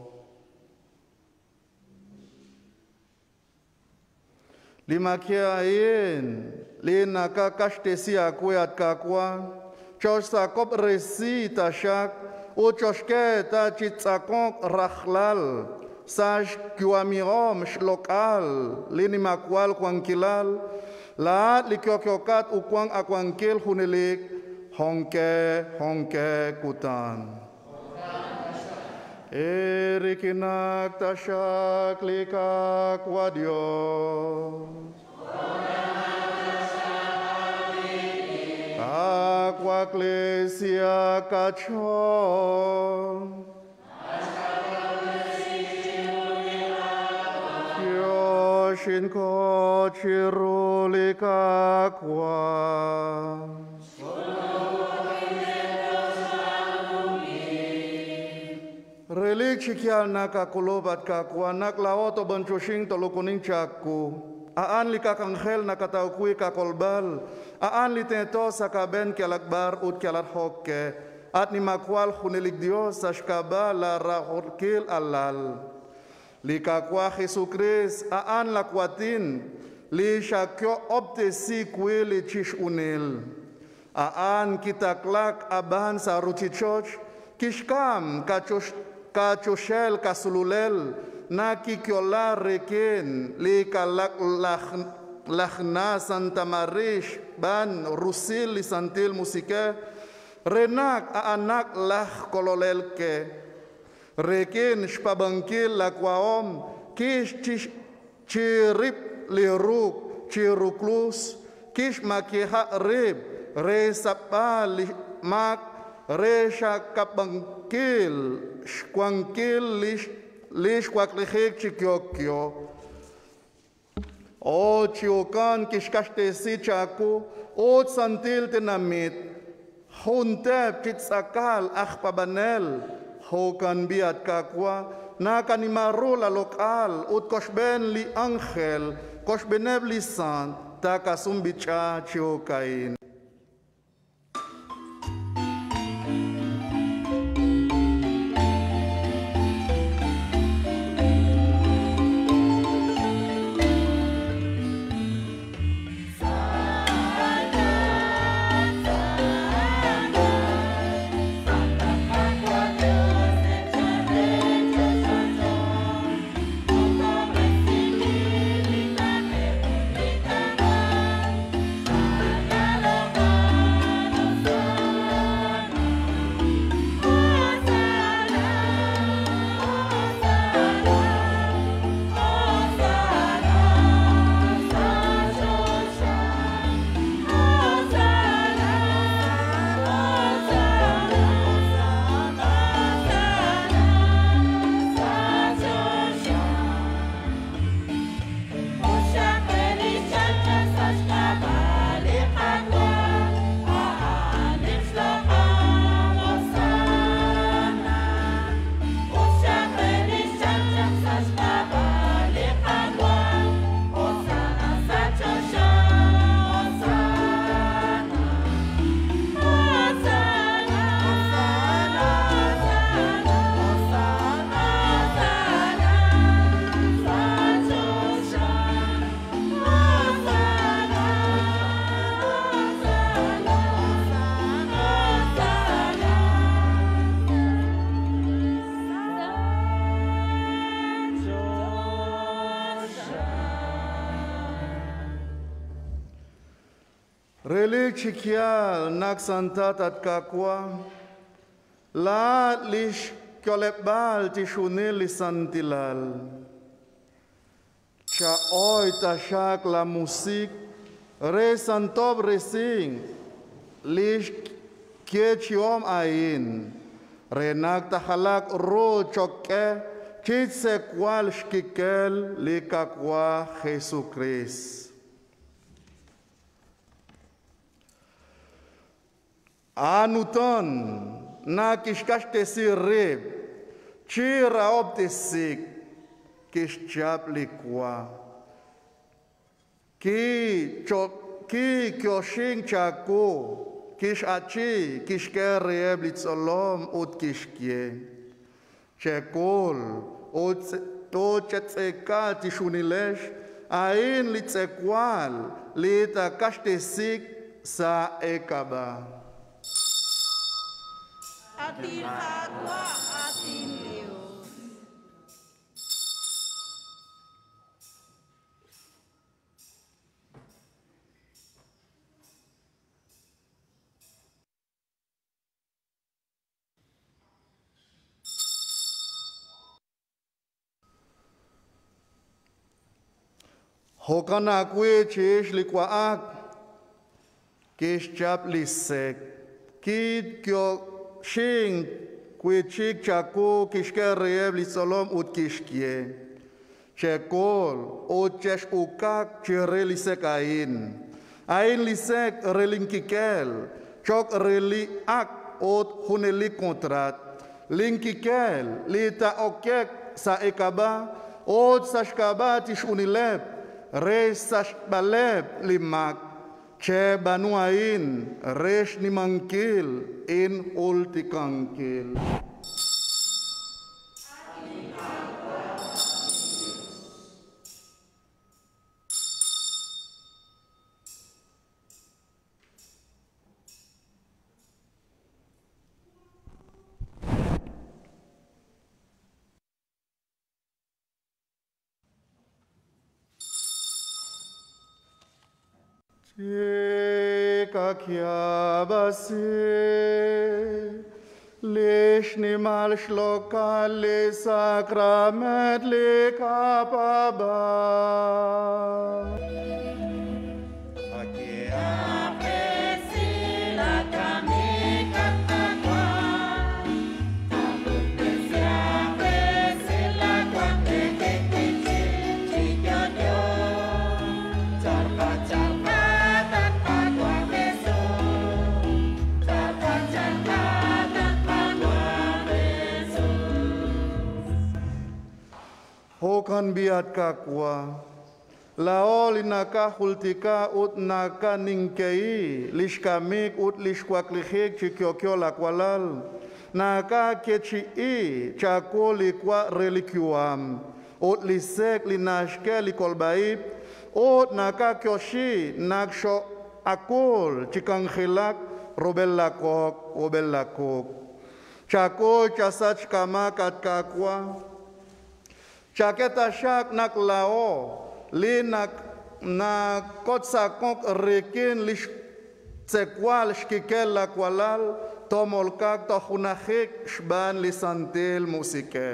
limakiayin linaka kashtesi akwe at kakwa Chosakop resi tashak uchoshke ta chitsakon rakhlal sash kiwamirom shlokal linimakwal kwankilal laat likyokyokat ukwang akwankil hunelik honke honke kutan Erikinak tashak likak wadios Aqua Ecclesia Cachon Yoshin Kochirulika Kwa Relik chikial naka kulobat kakwa nak laoto banchoshing tolukuning chaku Aan li kakanghel na kataukui kakolbal, aan li tento sa kaben kialakbar ut kialat hokke, at ni makwal hunilig Dios sa shkaba la rahorkil alal. Li kakwa Jesukris, aan lakwatin, li shakyo opte si kwe li chish unil. Aan kitaklak aban sa ruchichoch, kishkam kachoshel kasululel, na kikyola reken li kalak lakhna Santa Marish ban rusil li santil musike renak anak lah kololelke reken shpabangkil lakwaom kish chirip li ruk chiruklus kish makiha rib re sapa li mak re shakabangkil shkwankil lish Lish kwaklihik chikyokyo. O chiokan kishkashte si chaku, o santil tenamit, huntep chitsakal achpabanel, hokan biat kakwa, nakanimaru la lokal, ut koshben li angel, koshbeneb li san, takasumbicha chiokain. Relik chikial nak santat at kakwa, la lish kyolepbal tishunil lisantilal. Cha oy tashak la musik, re santob resing, lish kiechiom ain, renak tahalak ro choke, chitse kwal shkikel li kakwa Jesukris. Anutan na kishkaste sirib, chira optisik, kishchap likwa. Ki chok ki kyoshing chako, kish achi, kishker blitsolom ut kishkie. Chekol, ut to chetzeka tishunilesh, ain litzekwal, lita kashtesik sa ekaba. Atin agua, atin Dios. Hokana kwe chish likwaak, kish chap lisek, kid kyo shing kwe chik chako kishke reeb lisolom ut kishkie, chekol ut chesh ukak chire lisek ain, ain lisek relinkikel, chok reli ak ut huneli kontrat, linkikel lita okek sa ekaba, ut sashkaba tish unilep, Resh sash baleb limak, che banuain, resh ni mangkil, in ulti kangkil. Kya basi lesh nimal shloka le sakrament le kapaba. Hokan biat kakwa, lao linaka hultika ut naka ningkei, lishkamik ut lishkwaklichik chikyokyo lakwalal, naka kechi chako likwa reliquiam, ut lisek linashke likolbaib, ut naka kyoshi naksho akol chikanghilak robellakok obellakok. Chako chasach kamak at kakwa, Chaketa shak nak lao, li nak na kotsa kok rekin lish tsekwal shkikel la kwalal, tomolkak tohunachik shban lisantil musike.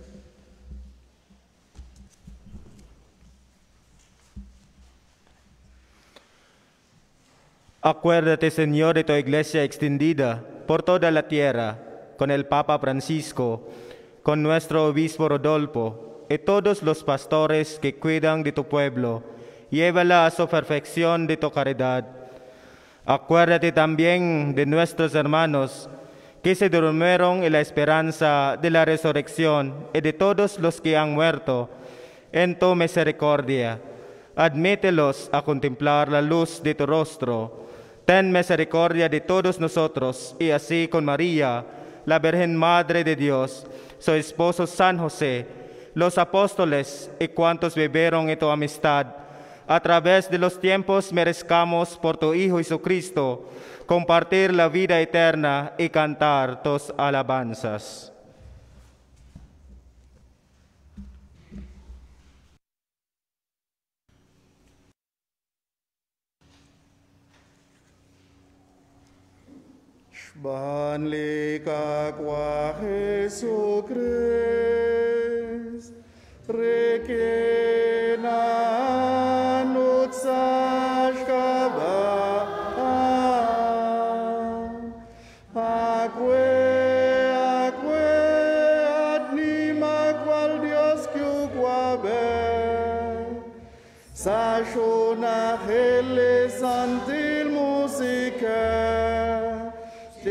Acuérdate, Señor, de tu iglesia extendida por toda la tierra, con el Papa Francisco, con nuestro obispo Rodolfo, y todos los pastores que cuidan de tu pueblo, llévala a su perfección de tu caridad. Acuérdate también de nuestros hermanos que se durmieron en la esperanza de la resurrección y de todos los que han muerto en tu misericordia. Admítelos a contemplar la luz de tu rostro. Ten misericordia de todos nosotros y así con María, la Virgen Madre de Dios, su esposo San José, los apóstoles y cuantos vivieron en tu amistad, a través de los tiempos merezcamos por tu Hijo Jesucristo compartir la vida eterna y cantar tus alabanzas. Shban likakwa Jesucrist, rekenan utsashkaba, acque, acque, adnima qual Dios kiuquabe, sashona hele santil musica,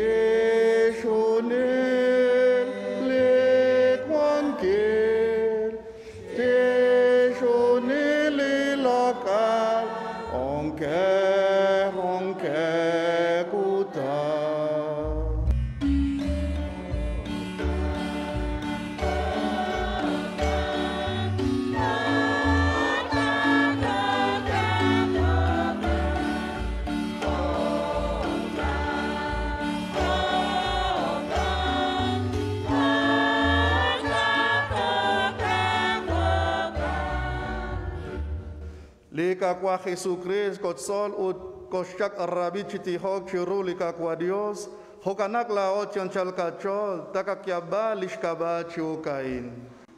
Lika kwa Jesucristo kotsol ut koshak arabi chitihok chiru lika kwa Dios. Hokanak laot chanchal kachol takakyaba lishkaba chiukain.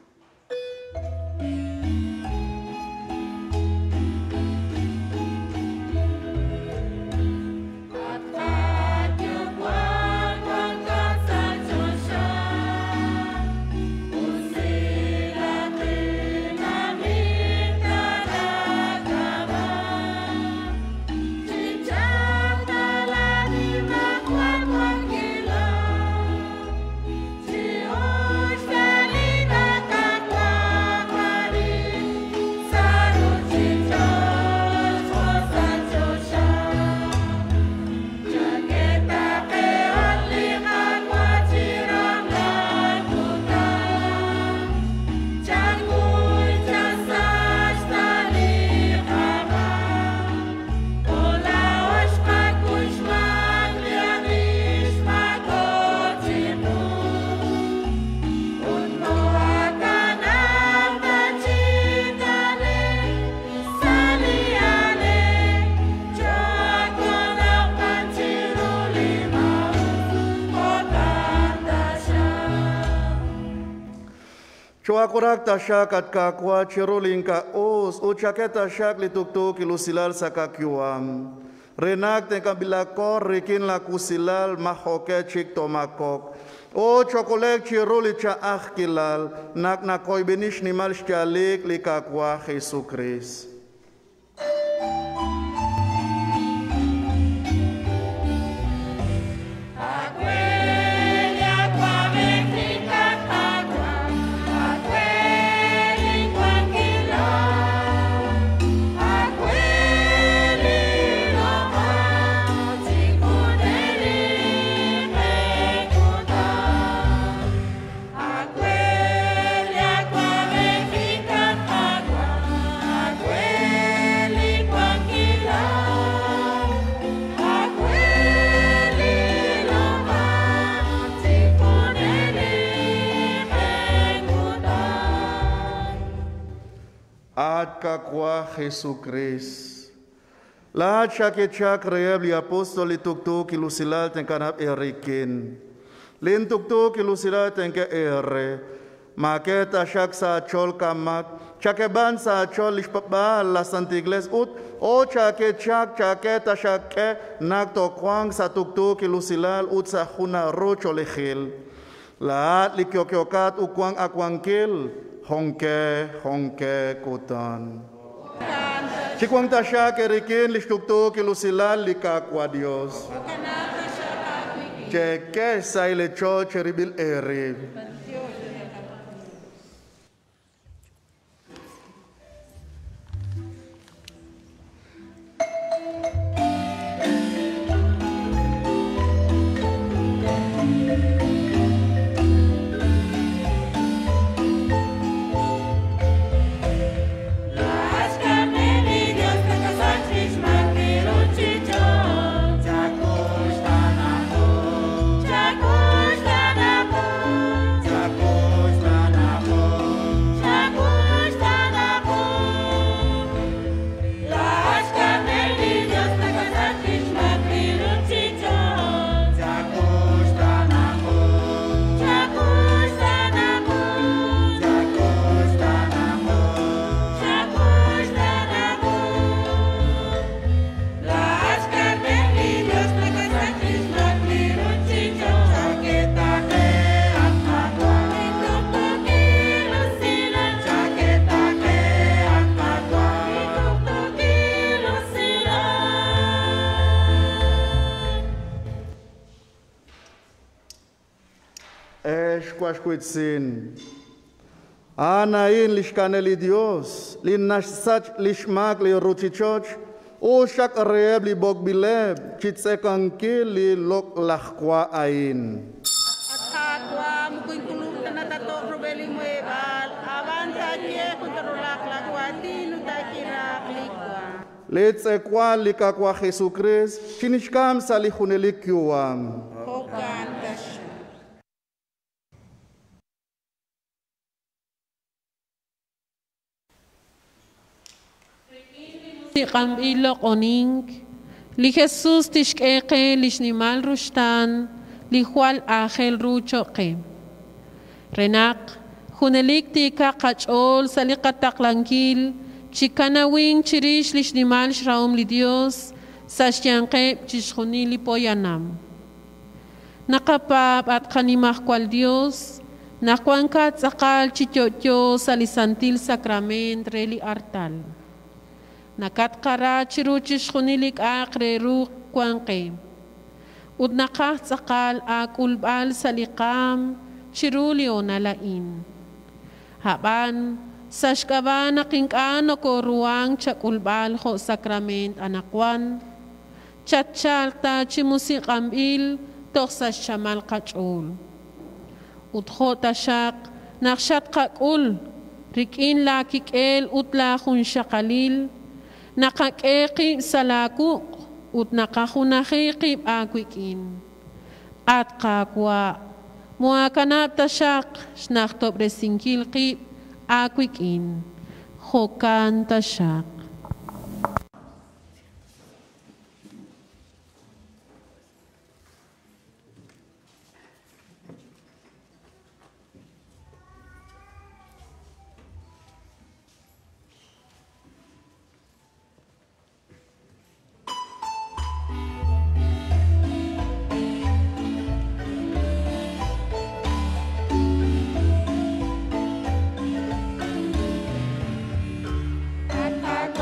Choakorak tashak at kakwa chiruling ka os uchaket tashak lituktuk ilusilal sa kakyuam. Renak ten kabilakor rikin la kusilal mahoke chik tomakok. O chokolek chiruli cha akilal nak nakoy benish ni mal shalik li kakwa Jesucristo. At kakwa Jesucristo. Lahat siya kitsak reyab li apostol ituktuk ilusilal ten kanap erikin. Lintuktuk ilusilal ten ke ere. Maketa siyak sa chol kamak. Chakeban sa chol lishpapal la santigles ut. O chake chak chaketa siyak ke nagtokwang sa tuktuk ilusilal ut sa huna rocho lechil. Lahat likyokyokat ukwang akwangkil. Hongke, hongke, kutan. Chikwang tasha kerikin lishtuktuk ilusilal likakwa Dios. Cheke sa ilecho cheribil erib. Quasquitsin. Anain lishkaneli Dios, lin nasach lishmak li ruchichoch, o shak reb li bogbileb, chitsekangki li lok lakwa ain. Akwa mukuikulung na tato robeli muebal, avanza kie kutarulak lakwati nutakirak likwa. Letsekwa likakwa Jesucristo, chinishkam salihunelik yuam. Hokan tash. Requiere Tiqam ilok oning, li Jesús tishkeke lishnimal rushtan, li hual ángel ruchoke. Renak, hunelik tika kachol salikataklanquil, chikanawing chirish lishnimal shraum li Dios, sashyanke chishunili poyanam. Nakapap at kanimah kwal Dios, nakuangkat sakal chityotyo salisantil sakrament reli artal. Nakatkara chiruchish hunilik akre ruk kuangke. Ud nakat sakal akulbal salikam chirulio nalain. Haban sashkaban nakingkano ko ruang chakulbal ho sakrament anakwan. Chatchalta chimusikambil tok sa shamal kachol. Udho tasyak nakshat kakul rikin lakik el utla kun syakalil. Nakakekip sa lakuk ut nakahunakikip akwikin. At kakwa, mua kanap tasyak, snaktob resingkil kip akwikin. Hokan tasyak. At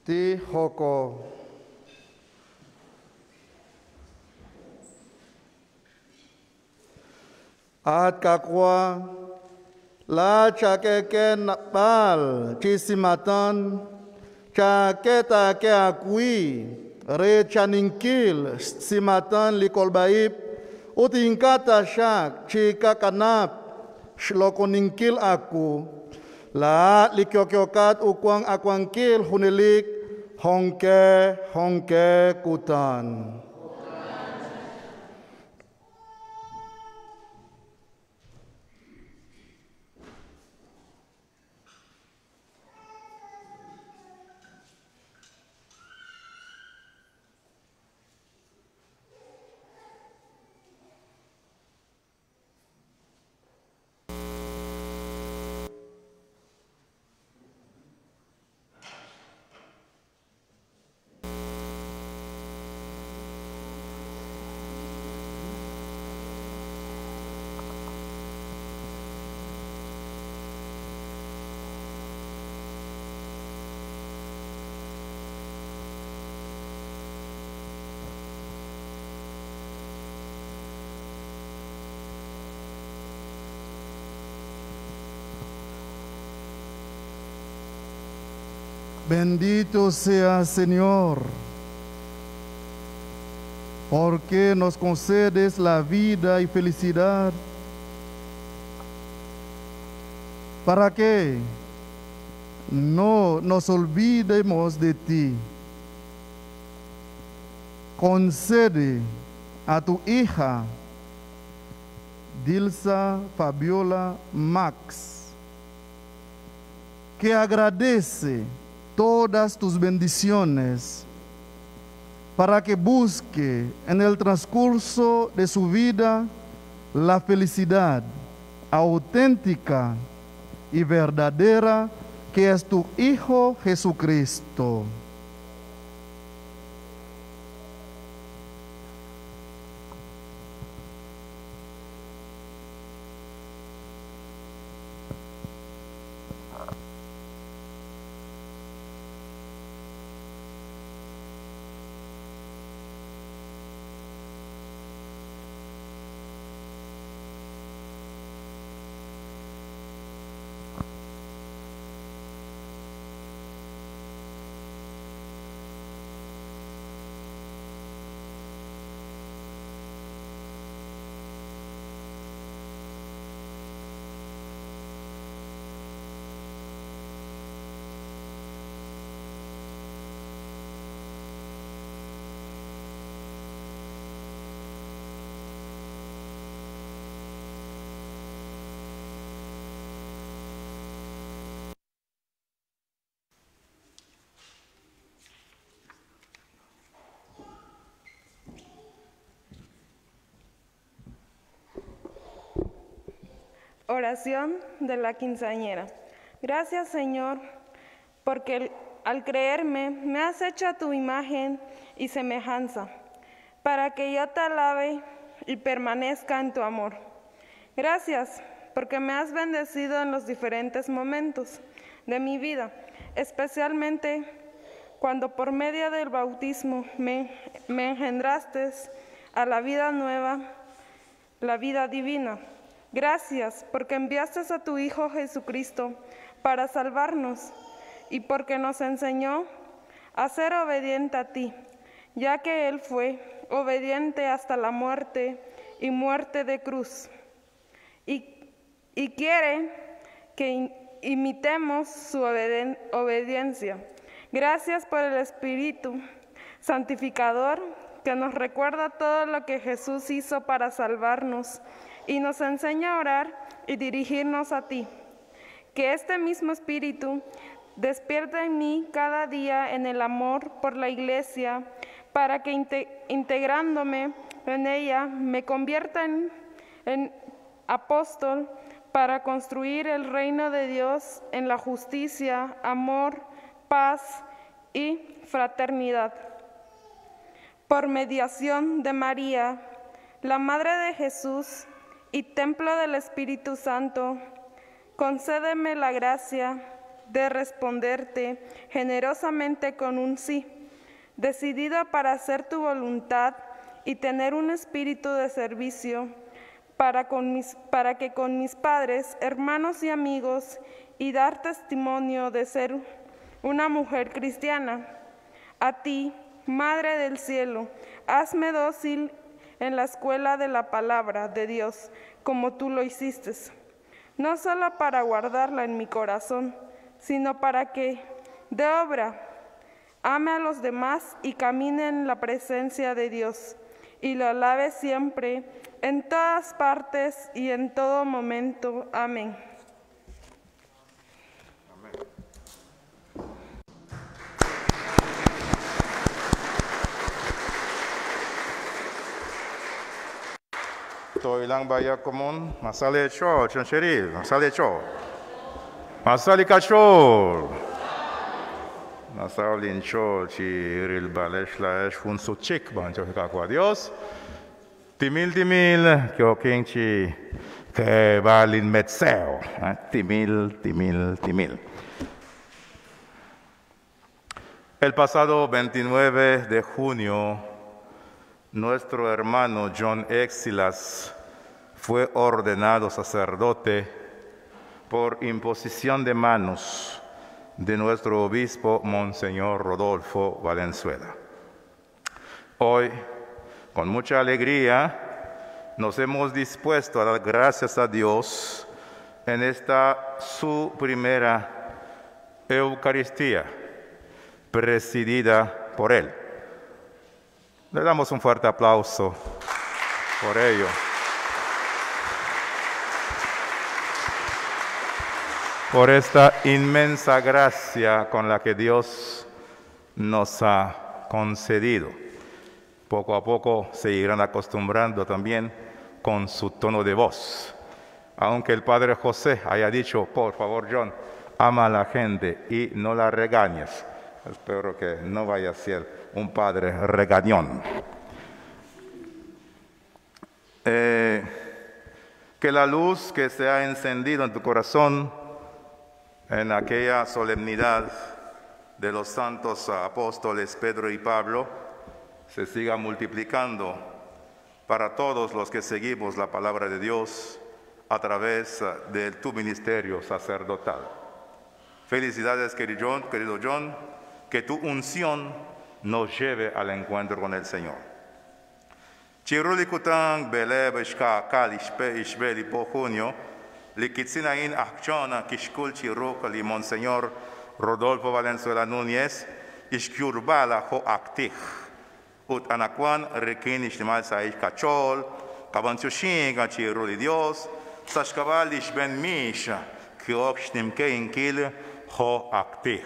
Ti hoko. At kakwa la chakeken pal chisimatan chaketa ke akui re chaninkil simatan likolbaip utingkata shak chika kanap shlokoninkil aku la likyokyokat ukwang akwangkil hunilik hongke hongke kutan. Bendito sea Señor, porque nos concedes la vida y felicidad, para que no nos olvidemos de ti. Concede a tu hija Dilsa Fabiola Max, que agradece todas tus bendiciones, para que busque en el transcurso de su vida la felicidad auténtica y verdadera que es tu Hijo Jesucristo. Oración de la quinceañera. Gracias, Señor, porque al creerme me has hecho a tu imagen y semejanza, para que yo te alabe y permanezca en tu amor. Gracias, porque me has bendecido en los diferentes momentos de mi vida, especialmente cuando por medio del bautismo me, me engendraste a la vida nueva, la vida divina. Gracias porque enviaste a tu Hijo Jesucristo para salvarnos y porque nos enseñó a ser obediente a ti, ya que Él fue obediente hasta la muerte y muerte de cruz. Y, y quiere que imitemos su obeden- obediencia. Gracias por el Espíritu santificador que nos recuerda todo lo que Jesús hizo para salvarnos y nos enseña a orar y dirigirnos a ti. Que este mismo Espíritu despierte en mí cada día en el amor por la Iglesia, para que inte- integrándome en ella me convierta en, en apóstol para construir el reino de Dios en la justicia, amor, paz y fraternidad. Por mediación de María, la Madre de Jesús y Templo del Espíritu Santo, concédeme la gracia de responderte generosamente con un sí, decidida para hacer tu voluntad y tener un espíritu de servicio para, con mis, para que con mis padres, hermanos y amigos, y dar testimonio de ser una mujer cristiana. A ti, Madre del Cielo, hazme dócil en la escuela de la palabra de Dios, como tú lo hiciste, no solo para guardarla en mi corazón, sino para que, de obra, ame a los demás y camine en la presencia de Dios, y lo alabe siempre, en todas partes y en todo momento. Amén. Tôi lang baya komon masale cho chancheril masale cho masale kachol masalin cho chi ril balesh la es fun so chik ban cho ka kwa Dios timil timil kyo king chi ke balin metseo timil timil timil. El pasado veintinueve de junio, nuestro hermano John Exilas fue ordenado sacerdote por imposición de manos de nuestro obispo Monseñor Rodolfo Valenzuela. Hoy, con mucha alegría, nos hemos dispuesto a dar gracias a Dios en esta su primera Eucaristía, presidida por él. Le damos un fuerte aplauso por ello. Por esta inmensa gracia con la que Dios nos ha concedido. Poco a poco se irán acostumbrando también con su tono de voz. Aunque el Padre José haya dicho, por favor, John, ama a la gente y no la regañes. Espero que no vaya a ser un padre regañón. Eh, que la luz que se ha encendido en tu corazón en aquella solemnidad de los santos apóstoles Pedro y Pablo se siga multiplicando para todos los que seguimos la palabra de Dios a través de tu ministerio sacerdotal. Felicidades, querido John, querido John, que tu unción nos lleve al encuentro con el Señor. Chiruli kutang bele beshka kal ishpe ishbe li po junio, li kitsinain akchona kishkul chiruk li Monseñor Rodolfo Valenzuela Núñez, ishkyurbala ho aktich, ut anakwan rekin ishtimal sa ish kachol, kabantioshin ga chiruli Dios, sashkabal ishben misha, kiok shtimke inkil ho aktich.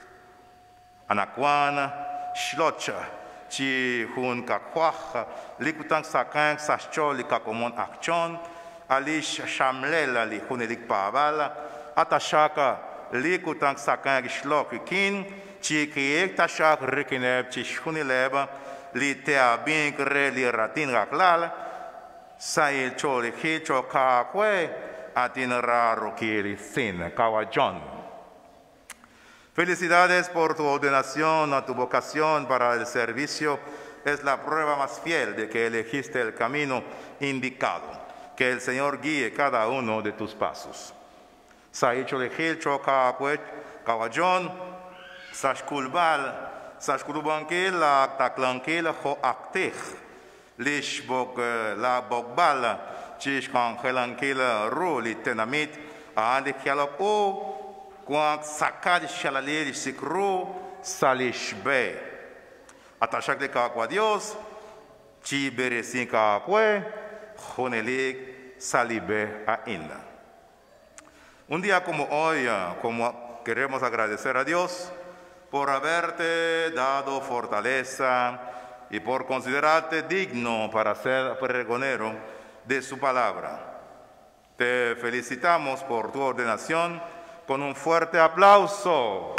Anakwan shlocha chi hun kakwach likutang sakang sascho likakomon akchon alish shamlela li hunelik pavala atashaka likutang sakang shlok kin chi kiek tashak rekineb chi shunileba li teabin kre li ratin gaklal sail choli hicho kakwe atin raro kiri sin kawajon. Felicidades por tu ordenación a tu vocación para el servicio. Es la prueba más fiel de que elegiste el camino indicado. Que el Señor guíe cada uno de tus pasos. Saicho lehil choka kwet kawajon sashkulbal sashkulbankil la taklankil ho aktich lish bok la bokbal chish kankelankil ru li tenamit andi kialok o Quang sakad shalalil sikru salishbe. Atashak de kakwa Dios, chi beresin kakwe, jonelik salibe a inda. Un día como hoy, como queremos agradecer a Dios por haberte dado fortaleza y por considerarte digno para ser pregonero de su palabra. Te felicitamos por tu ordenación con un fuerte aplauso.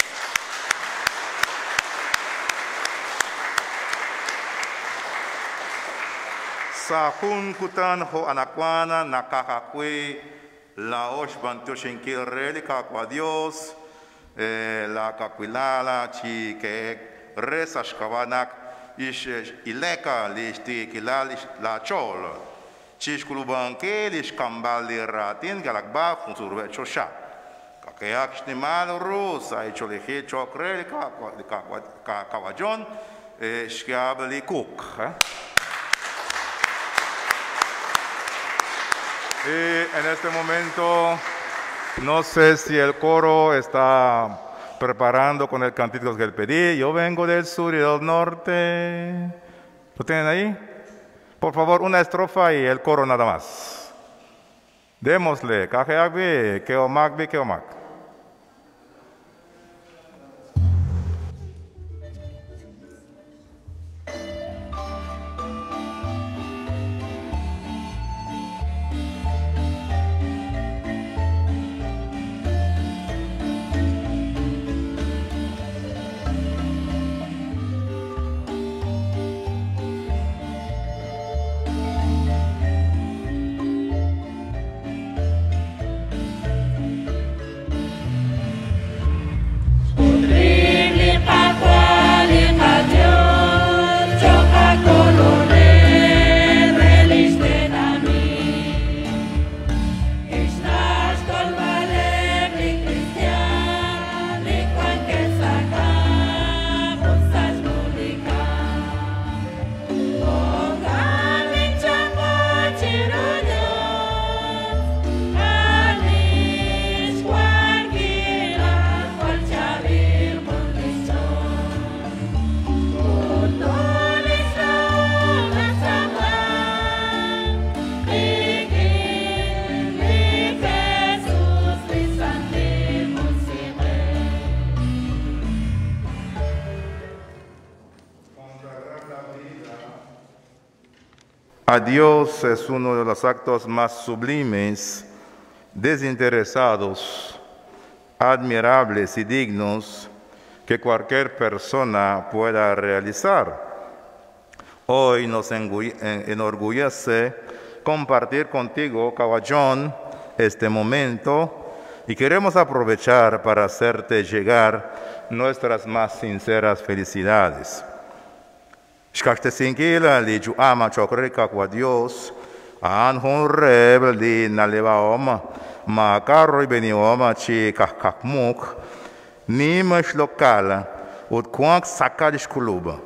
Sahun kutan ho anakwana nakakakwe laosh bantoshinkil reli kakwa Dios eh, la caquilala chi que resas kavanak ish ileka listi kilalish la chol chish kulubanke lish kambali ratin galakba funsurve chosha kakeak shnimal rus ay cholehe chokre ka ka kawajon shkiabli cook. Y en este momento, no sé si el coro está preparando con el cántico que le pedí. Yo vengo del sur y del norte. ¿Lo tienen ahí? Por favor, una estrofa y el coro nada más. Démosle. Kajeagbi, keomagbi, keomag. A Dios es uno de los actos más sublimes, desinteresados, admirables y dignos que cualquier persona pueda realizar. Hoy nos enorgullece compartir contigo, Caballón, este momento y queremos aprovechar para hacerte llegar nuestras más sinceras felicidades. Shkashte singila li ju ama chokre kakwa Dios an hon rebel li naleva oma ma carro beni oma chi kakakmuk ni mash lokala ut kwak sakadish kuluba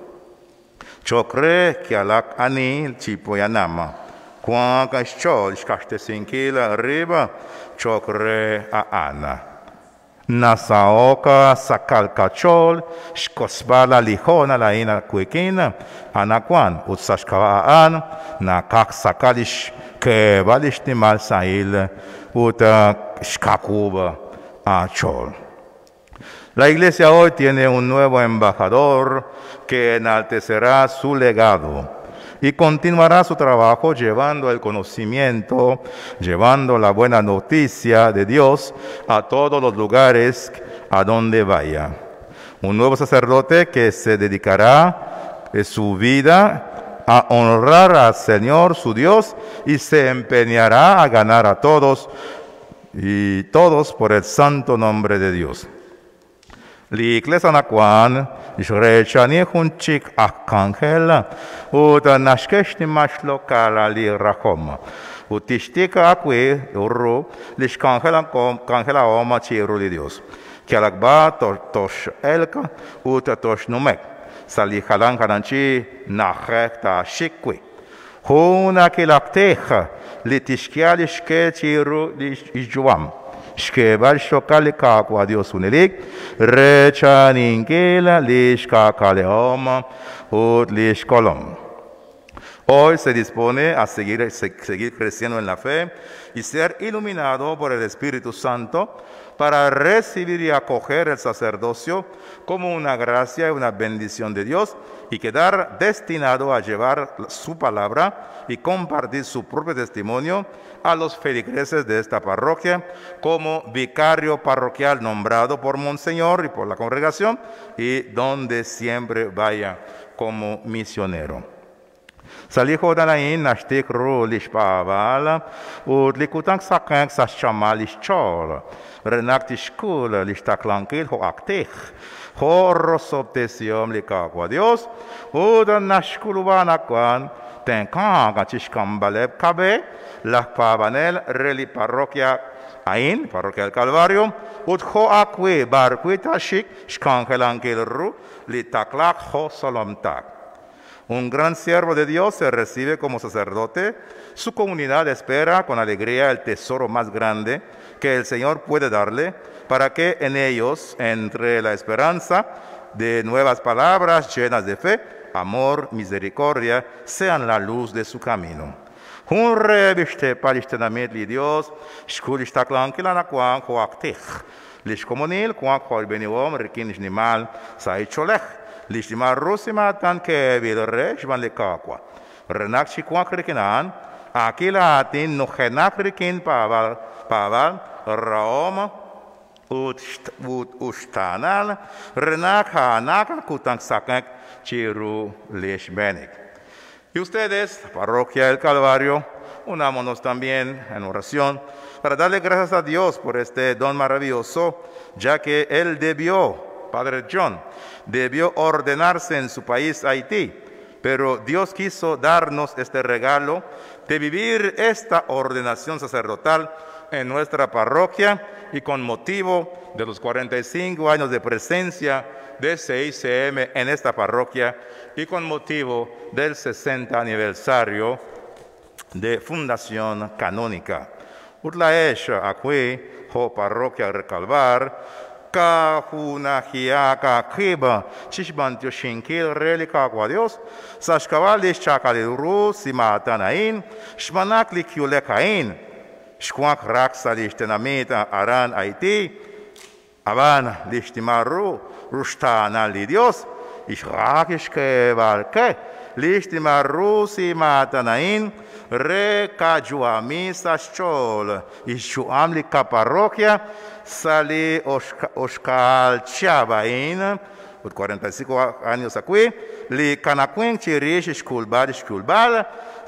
chokre kialak ani chi poyanama kwak ashchol shkashte singila riba chokre a ana Nasaoka sakal kachol, shkosbala lihona la ina kuekina, anakwan utsashkawaan, na kak sakalish ke balish nimal sail, uta shkakuba achol. La iglesia hoy tiene un nuevo embajador que enaltecerá su legado y continuará su trabajo llevando el conocimiento, llevando la buena noticia de Dios a todos los lugares a donde vaya. Un nuevo sacerdote que se dedicará de su vida a honrar al Señor su Dios y se empeñará a ganar a todos y todos por el santo nombre de Dios. Li iglesia nakwan, Jrechani hunchik akangela, uta nashkeshni mashlokala li rahoma. Utishtika akwe uru, lishkangela kangela oma chiru li Dios. Kialakba tosh elka, uta tosh numek. Sali halan hananchi nahekta shikwi. Huna kilakteja, litishkialishke chiru lijuam. Shkebal shokali kakwa Dios unelik, recha ningela lishka kaleoma ut lishkolom. Hoy se dispone a seguir, seguir creciendo en la fe y ser iluminado por el Espíritu Santo para recibir y acoger el sacerdocio como una gracia y una bendición de Dios y quedar destinado a llevar su palabra y compartir su propio testimonio a los feligreses de esta parroquia como vicario parroquial nombrado por Monseñor y por la congregación y donde siempre vaya como misionero. Saliho danain nashtik ru lishpavala, ut likutang sakang sa shamalis chol, renaktish kul lishtaklankil ho aktich, ho rosoptesium likakwa Dios, ut nashkulubanakwan, tenkang achishkambaleb kabe, lakpabanel reli parroquia ain, parroquia del Calvario, ut ho akwe barquita shik, shkankelankil ru, litaklak ho solomtak. Un gran siervo de Dios se recibe como sacerdote. Su comunidad espera con alegría el tesoro más grande que el Señor puede darle para que en ellos entre la esperanza de nuevas palabras llenas de fe, amor, misericordia, sean la luz de su camino. Un reviste palishtenamit li Dios, shkulistaklan kilanakwang huaktich, lishkomonil kwang huarbeniwom rikin ishnimal saicholech. Lishtima rusima tan ke vidore shvan lekakwa. Renak chikwa krikinan, akila atin no henak rikin paval, paval, raom, ut ustanal, renak hanak kutang sakak chiru lishbenik. Y ustedes, parroquia del Calvario, unámonos también en oración para darle gracias a Dios por este don maravilloso, ya que Él debió, Padre John, debió ordenarse en su país, Haití, pero Dios quiso darnos este regalo de vivir esta ordenación sacerdotal en nuestra parroquia y con motivo de los cuarenta y cinco años de presencia de C I C M en esta parroquia y con motivo del sesenta aniversario de fundación canónica. Utlaesh acque ho parroquia recalvar ka hunahia ka kriba chishbantio shinkil relika kwa Dios sashkavali chakaluru simatanain shmanak likyulekain shkwak raksa lishtenamita aran Haití aban lishtimaru rushtana li Dios ishrakishke valke lishtimaru simatanain rekajuami sashchol ishuam lika parroquia Sali Oscar Chabain, por cuarenta y cinco años aquí, li canacuen chirish shkulbal shkulbal,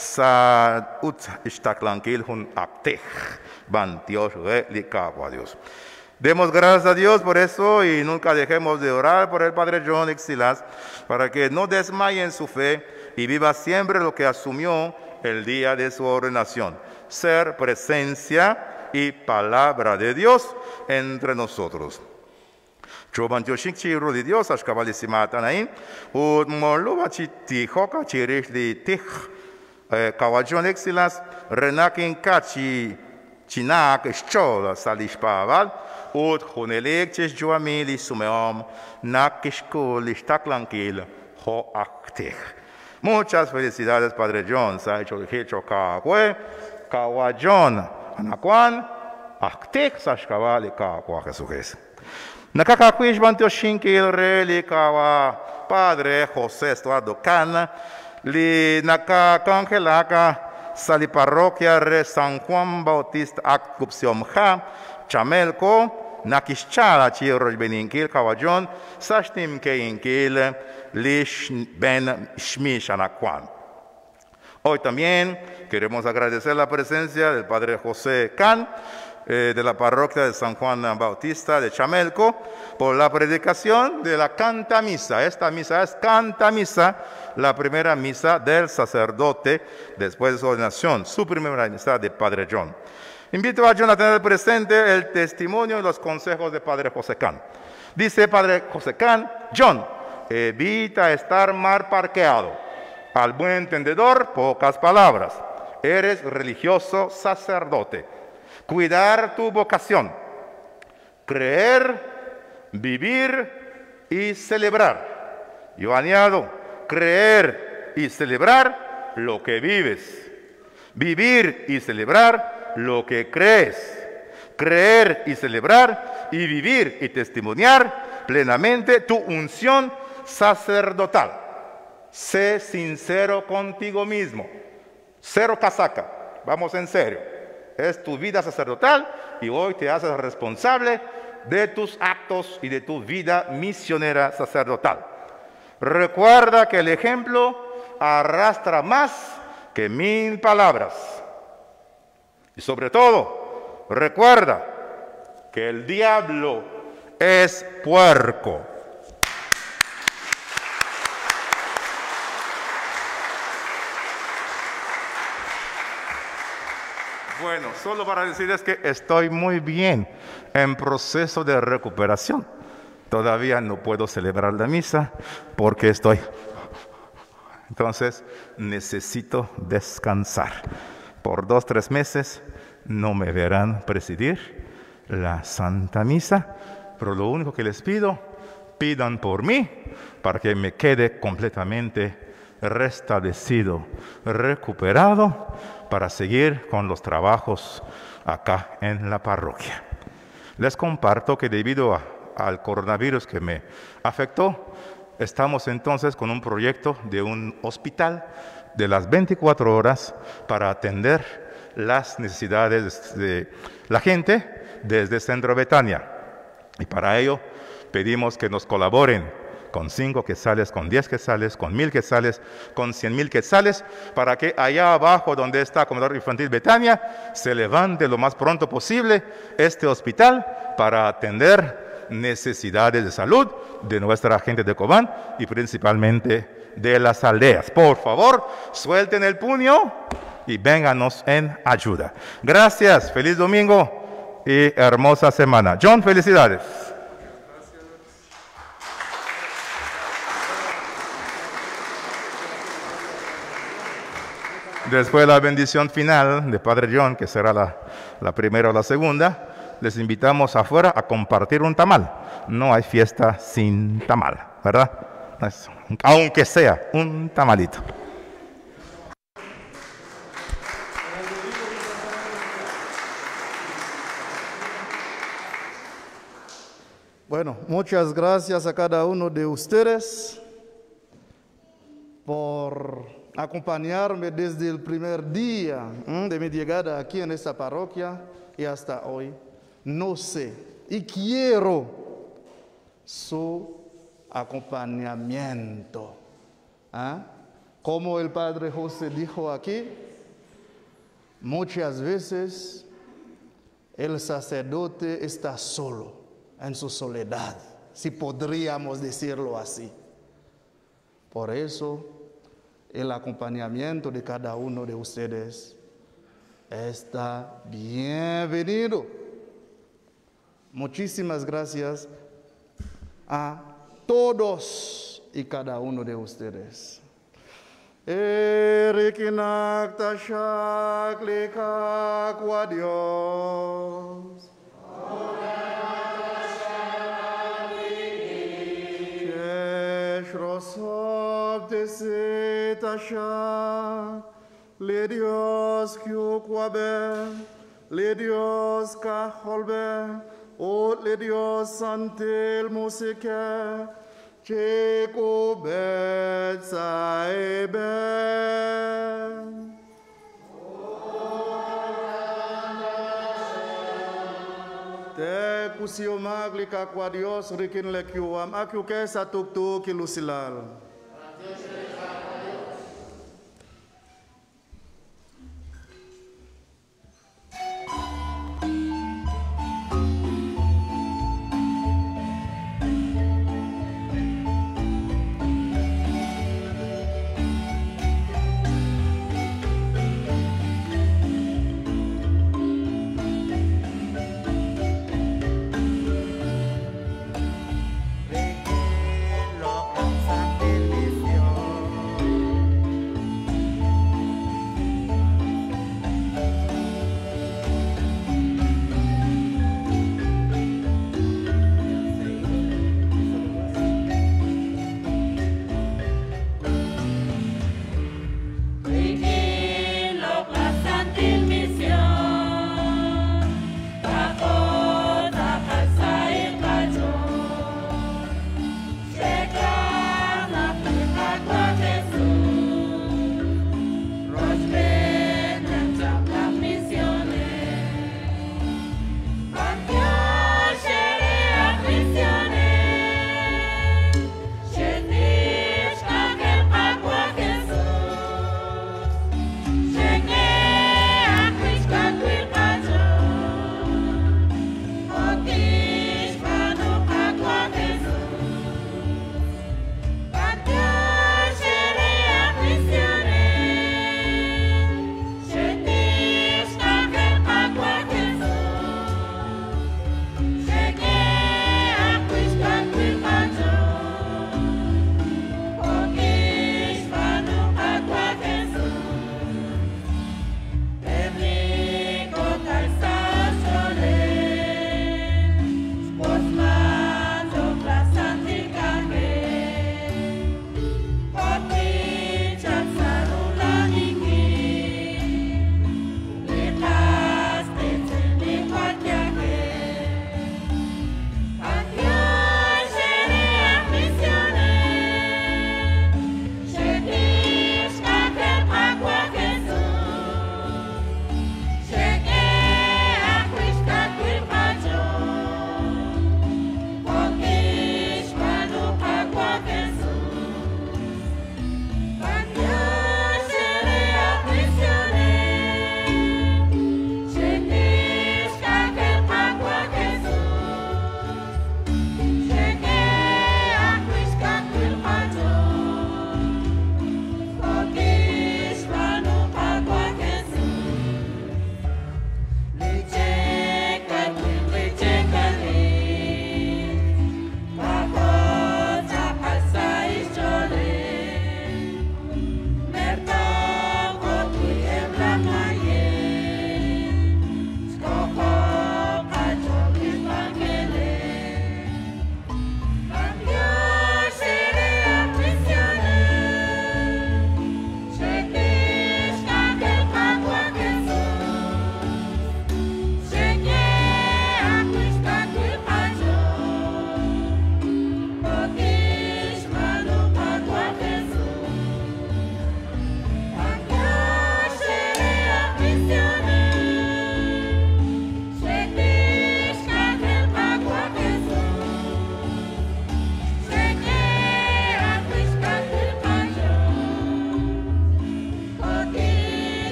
sa ut istaklanquil hun actech, ban Dios re li cagua Dios. Demos gracias a Dios por eso y nunca dejemos de orar por el Padre John Exilas, para que no desmaye en su fe y viva siempre lo que asumió el día de su ordenación, ser presencia y palabra de Dios entre nosotros. Choban Yoshik Chiru de Dios, Ashkabalisimataнаin, Ud Morluba Chitihoka Chirish de Tich, Kawajon Exilas, Renakin Kachi, Chinak, Schola, Salish Paval, Ud Hunelek Chesjuamili Sumeom, Nakishkul, Istaklankil, Ho Aktich. Muchas felicidades, Padre John, sa hecho el hecho Kawé, Kawajon. Anakuan, aktik sashkawali kawa Jesús. Nakakakwish bantio shinkil reli kawa Padre José Estuardo Can, li nakakangelaka sali parroquia re San Juan Bautista akupsiom ha, chamelko, nakischala chiroj beninkil kawajon, sashtim keinkil lish ben shmish anakuan. Hoy también queremos agradecer la presencia del Padre José Can, eh, de la parroquia de San Juan Bautista de Chamelco, por la predicación de la Canta Misa. Esta misa es Canta Misa, la primera misa del sacerdote después de su ordenación, su primera misa de Padre John. Invito a John a tener presente el testimonio y los consejos de Padre José Can. Dice Padre José Can, John, evita estar mal parqueado. Al buen entendedor, pocas palabras. Eres religioso sacerdote. Cuidar tu vocación. Creer, vivir y celebrar. Yo añado, creer y celebrar lo que vives. Vivir y celebrar lo que crees. Creer y celebrar y vivir y testimoniar plenamente tu unción sacerdotal. Sé sincero contigo mismo. Cero casaca. Vamos en serio. Es tu vida sacerdotal y hoy te haces responsable de tus actos y de tu vida misionera sacerdotal. Recuerda que el ejemplo arrastra más que mil palabras. Y sobre todo, recuerda que el diablo es puerco. Bueno, solo para decirles que estoy muy bien en proceso de recuperación. Todavía no puedo celebrar la misa porque estoy... Entonces necesito descansar. Por dos, tres meses no me verán presidir la Santa Misa, pero lo único que les pido, pidan por mí para que me quede completamente restablecido, recuperado, para seguir con los trabajos acá en la parroquia. Les comparto que debido a, al coronavirus que me afectó, estamos entonces con un proyecto de un hospital de las veinticuatro horas para atender las necesidades de la gente desde Centro Betania. Y para ello pedimos que nos colaboren con cinco quetzales, con diez quetzales, con mil quetzales, con cien mil quetzales, para que allá abajo donde está Comedor Infantil Betania se levante lo más pronto posible este hospital para atender necesidades de salud de nuestra gente de Cobán y principalmente de las aldeas. Por favor, suelten el puño y vénganos en ayuda. Gracias, feliz domingo y hermosa semana. John, felicidades. Después de la bendición final de Padre John, que será la, la primera o la segunda, les invitamos afuera a compartir un tamal. No hay fiesta sin tamal, ¿verdad? Aunque sea un tamalito. Bueno, muchas gracias a cada uno de ustedes por acompañarme desde el primer día ¿m? de mi llegada aquí en esta parroquia y hasta hoy. No sé y quiero su acompañamiento. ¿Ah? Como el Padre José dijo aquí, muchas veces el sacerdote está solo, en su soledad, si podríamos decirlo así. Por eso, el acompañamiento de cada uno de ustedes está bienvenido. Muchísimas gracias a todos y cada uno de ustedes. Erikinak tashak lekak Dios. Shrosob desetasha, le Dios kyukwabe, le Dios kaholbe, o le Dios santel musike, cheko bet saibe. Te kusio magli kakwa Dios rikin lekyuam, akyu kesa tuktu kilusilal.